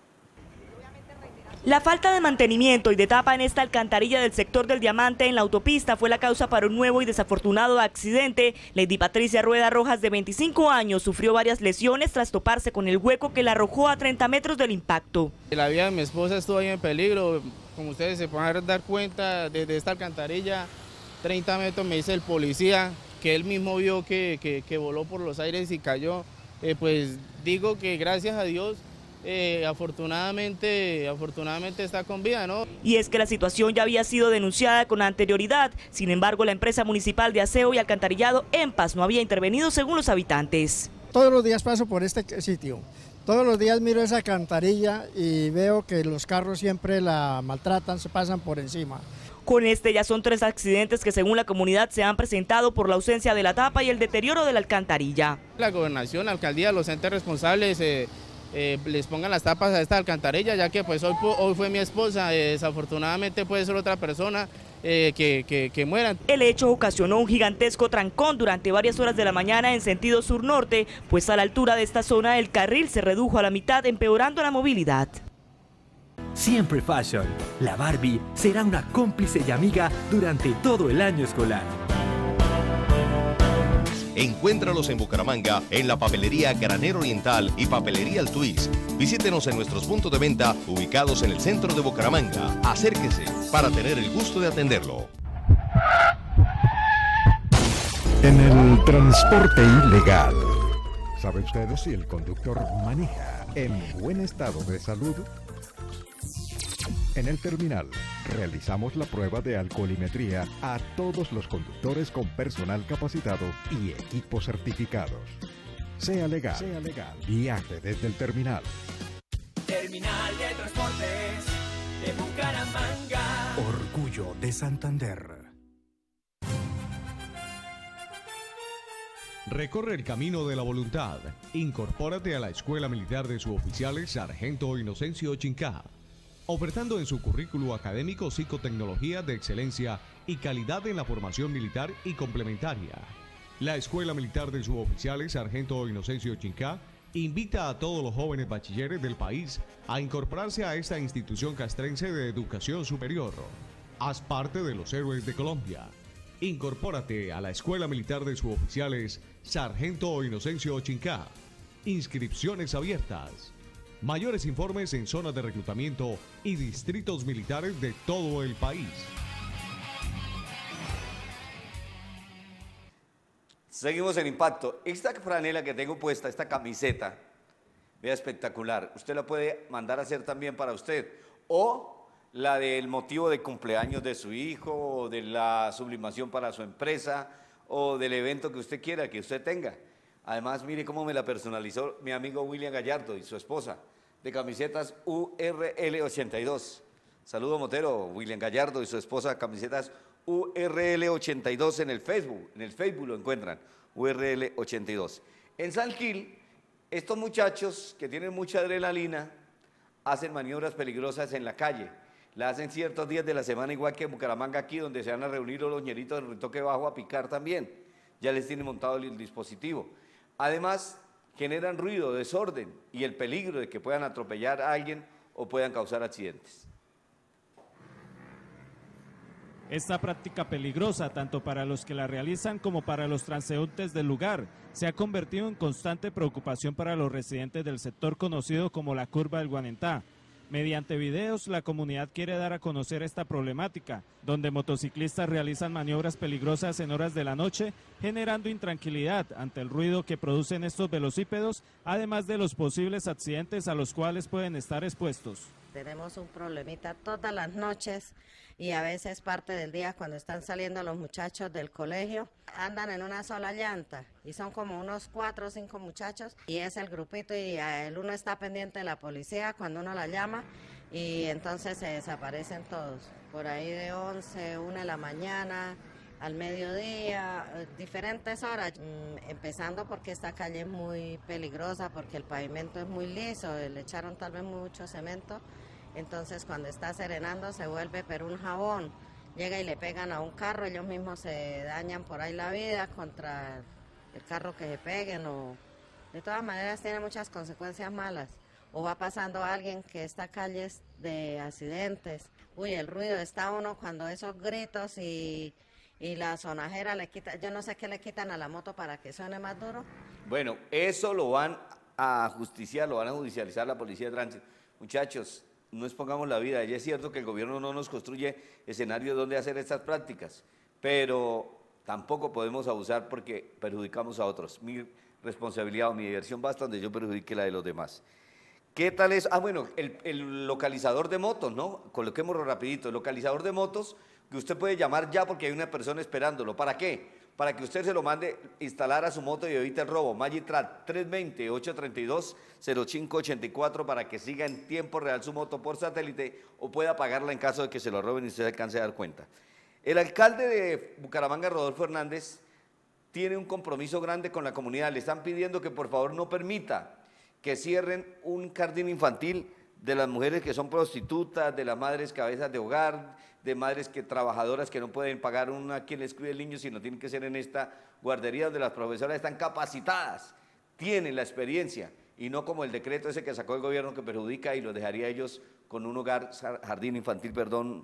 La falta de mantenimiento y de tapa en esta alcantarilla del sector del Diamante en la autopista fue la causa para un nuevo y desafortunado accidente. Lady Patricia Rueda Rojas, de 25 años, sufrió varias lesiones tras toparse con el hueco que la arrojó a 30 metros del impacto. La vida de mi esposa estuvo ahí en peligro. Como ustedes se pueden dar cuenta, desde esta alcantarilla, 30 metros, me dice el policía, que él mismo vio que voló por los aires y cayó. Pues digo que gracias a Dios, afortunadamente está con vida, ¿no? Y es que la situación ya había sido denunciada con anterioridad. Sin embargo, la empresa municipal de aseo y alcantarillado EMPAS no había intervenido, según los habitantes. Todos los días paso por este sitio. Todos los días miro esa alcantarilla y veo que los carros siempre la maltratan, se pasan por encima. Con este ya son 3 accidentes que según la comunidad se han presentado por la ausencia de la tapa y el deterioro de la alcantarilla. La gobernación, la alcaldía, los entes responsables les pongan las tapas a esta alcantarilla, ya que pues hoy fue mi esposa, desafortunadamente puede ser otra persona que mueran. El hecho ocasionó un gigantesco trancón durante varias horas de la mañana en sentido sur-norte, pues a la altura de esta zona el carril se redujo a la mitad, empeorando la movilidad. Siempre Fashion, la Barbie será una cómplice y amiga durante todo el año escolar. Encuéntralos en Bucaramanga, en la papelería Granero Oriental y papelería El Twist. Visítenos en nuestros puntos de venta ubicados en el centro de Bucaramanga. Acérquese para tener el gusto de atenderlo. En el transporte ilegal, ¿sabe usted si el conductor maneja en buen estado de salud? En el terminal, realizamos la prueba de alcoholimetría a todos los conductores con personal capacitado y equipos certificados. Sea legal, viaje desde el terminal. Terminal de Transportes de Bucaramanga. Orgullo de Santander. Recorre el camino de la voluntad. Incorpórate a la Escuela Militar de Suboficiales Sargento Inocencio Chincá, ofertando en su currículo académico psicotecnología de excelencia y calidad en la formación militar y complementaria. La Escuela Militar de Suboficiales Sargento Inocencio Chincá invita a todos los jóvenes bachilleres del país a incorporarse a esta institución castrense de educación superior. Haz parte de los héroes de Colombia. Incorpórate a la Escuela Militar de Suboficiales Sargento Inocencio Chincá. Inscripciones abiertas. Mayores informes en zonas de reclutamiento y distritos militares de todo el país. Seguimos en Impacto. Esta franela que tengo puesta, esta camiseta, vea, espectacular. Usted la puede mandar a hacer también para usted. O la del motivo de cumpleaños de su hijo, o de la sublimación para su empresa, o del evento que usted quiera, que usted tenga. Además, mire cómo me la personalizó mi amigo William Gallardo y su esposa, de camisetas URL82. Saludo Motero, William Gallardo y su esposa, camisetas URL82 en el Facebook lo encuentran, URL82. En San Gil, estos muchachos que tienen mucha adrenalina hacen maniobras peligrosas en la calle. La hacen ciertos días de la semana, igual que en Bucaramanga aquí, donde se van a reunir los ñeritos del retoque bajo a picar también. Ya les tienen montado el dispositivo. Además, generan ruido, desorden y el peligro de que puedan atropellar a alguien o puedan causar accidentes. Esta práctica peligrosa, tanto para los que la realizan como para los transeúntes del lugar, se ha convertido en constante preocupación para los residentes del sector conocido como la Curva del Guanentá. Mediante videos, la comunidad quiere dar a conocer esta problemática, donde motociclistas realizan maniobras peligrosas en horas de la noche, generando intranquilidad ante el ruido que producen estos velocípedos, además de los posibles accidentes a los cuales pueden estar expuestos. Tenemos un problemita todas las noches y a veces parte del día cuando están saliendo los muchachos del colegio, andan en una sola llanta y son como unos 4 o 5 muchachos y es el grupito y el uno está pendiente de la policía cuando uno la llama y entonces se desaparecen todos. Por ahí de 11, 1 de la mañana, al mediodía, diferentes horas, empezando porque esta calle es muy peligrosa, porque el pavimento es muy liso, le echaron tal vez mucho cemento, entonces cuando está serenando se vuelve pero un jabón, llega y le pegan a un carro, ellos mismos se dañan por ahí la vida contra el carro que se peguen, o de todas maneras tiene muchas consecuencias malas, o va pasando alguien que esta calle es de accidentes, uy, el ruido está uno cuando esos gritos y la sonajera le quita, yo no sé qué le quitan a la moto para que suene más duro. Bueno, eso lo van a justiciar, lo van a judicializar la policía de tránsito. Muchachos, no expongamos la vida. Ya es cierto que el gobierno no nos construye escenarios donde hacer estas prácticas, pero tampoco podemos abusar porque perjudicamos a otros. Mi responsabilidad o mi diversión basta donde yo perjudique la de los demás. ¿Qué tal es? Ah, bueno, el localizador de motos, ¿no? Coloquémoslo rapidito. El localizador de motos que usted puede llamar ya porque hay una persona esperándolo. ¿Para qué? Para que usted se lo mande instalar a su moto y evite el robo. Magitrat 320-832-0584 para que siga en tiempo real su moto por satélite o pueda pagarla en caso de que se lo roben y usted se alcance a dar cuenta. El alcalde de Bucaramanga, Rodolfo Hernández, tiene un compromiso grande con la comunidad. Le están pidiendo que por favor no permita que cierren un jardín infantil de las mujeres que son prostitutas, de las madres cabezas de hogar, de madres trabajadoras que no pueden pagar a quien les cuide el niño, sino tienen que ser en esta guardería donde las profesoras están capacitadas, tienen la experiencia, y no como el decreto ese que sacó el gobierno que perjudica y los dejaría ellos con un jardín infantil,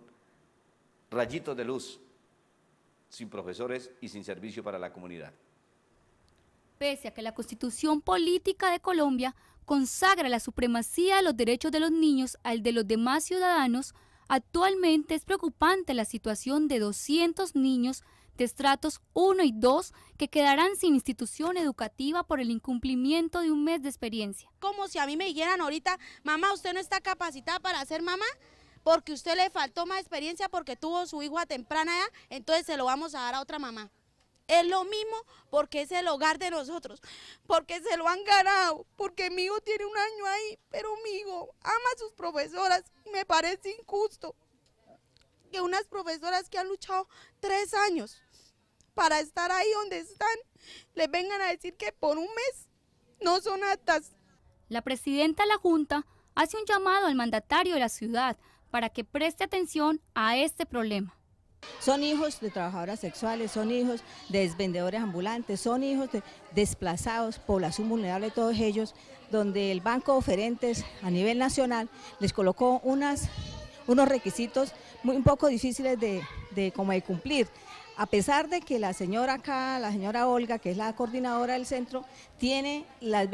rayitos de luz, sin profesores y sin servicio para la comunidad. Pese a que la Constitución Política de Colombia consagra la supremacía de los derechos de los niños al de los demás ciudadanos, actualmente es preocupante la situación de 200 niños de estratos 1 y 2 que quedarán sin institución educativa por el incumplimiento de un mes de experiencia. Como si a mí me dijeran ahorita, mamá, usted no está capacitada para ser mamá, porque usted le faltó más experiencia porque tuvo su hijo a temprana edad, entonces se lo vamos a dar a otra mamá. Es lo mismo porque es el hogar de nosotros, porque se lo han ganado, porque mi hijo tiene un año ahí, pero mi hijo ama a sus profesoras y me parece injusto que unas profesoras que han luchado 3 años para estar ahí donde están, les vengan a decir que por un mes no son aptas. La presidenta de la Junta hace un llamado al mandatario de la ciudad para que preste atención a este problema. Son hijos de trabajadoras sexuales, son hijos de vendedores ambulantes, son hijos de desplazados, población vulnerable, todos ellos, donde el Banco de Oferentes a nivel nacional les colocó unos requisitos un poco difíciles de cumplir. A pesar de que la señora Olga, que es la coordinadora del centro, tiene los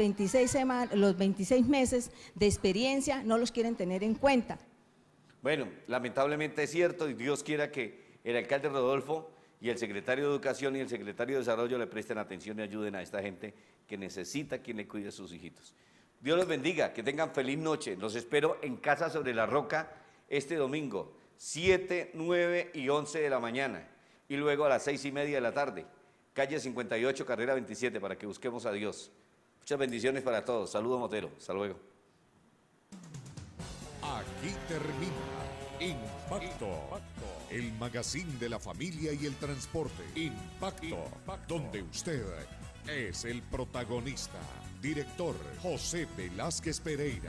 26 meses de experiencia, no los quieren tener en cuenta. Bueno, lamentablemente es cierto y Dios quiera que el alcalde Rodolfo y el secretario de Educación y el secretario de Desarrollo le presten atención y ayuden a esta gente que necesita quien le cuide a sus hijitos. Dios los bendiga, que tengan feliz noche. Los espero en Casa sobre la Roca este domingo, 7, 9 y 11 de la mañana, y luego a las 6:30 de la tarde, calle 58, carrera 27, para que busquemos a Dios. Muchas bendiciones para todos. Saludos, Motero. Hasta luego. Aquí termina Impacto, el magazine de la familia y el transporte. Impacto, donde usted es el protagonista. Director José Velázquez Pereira.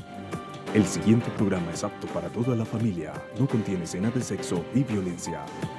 El siguiente programa es apto para toda la familia. No contiene escenas de sexo ni violencia.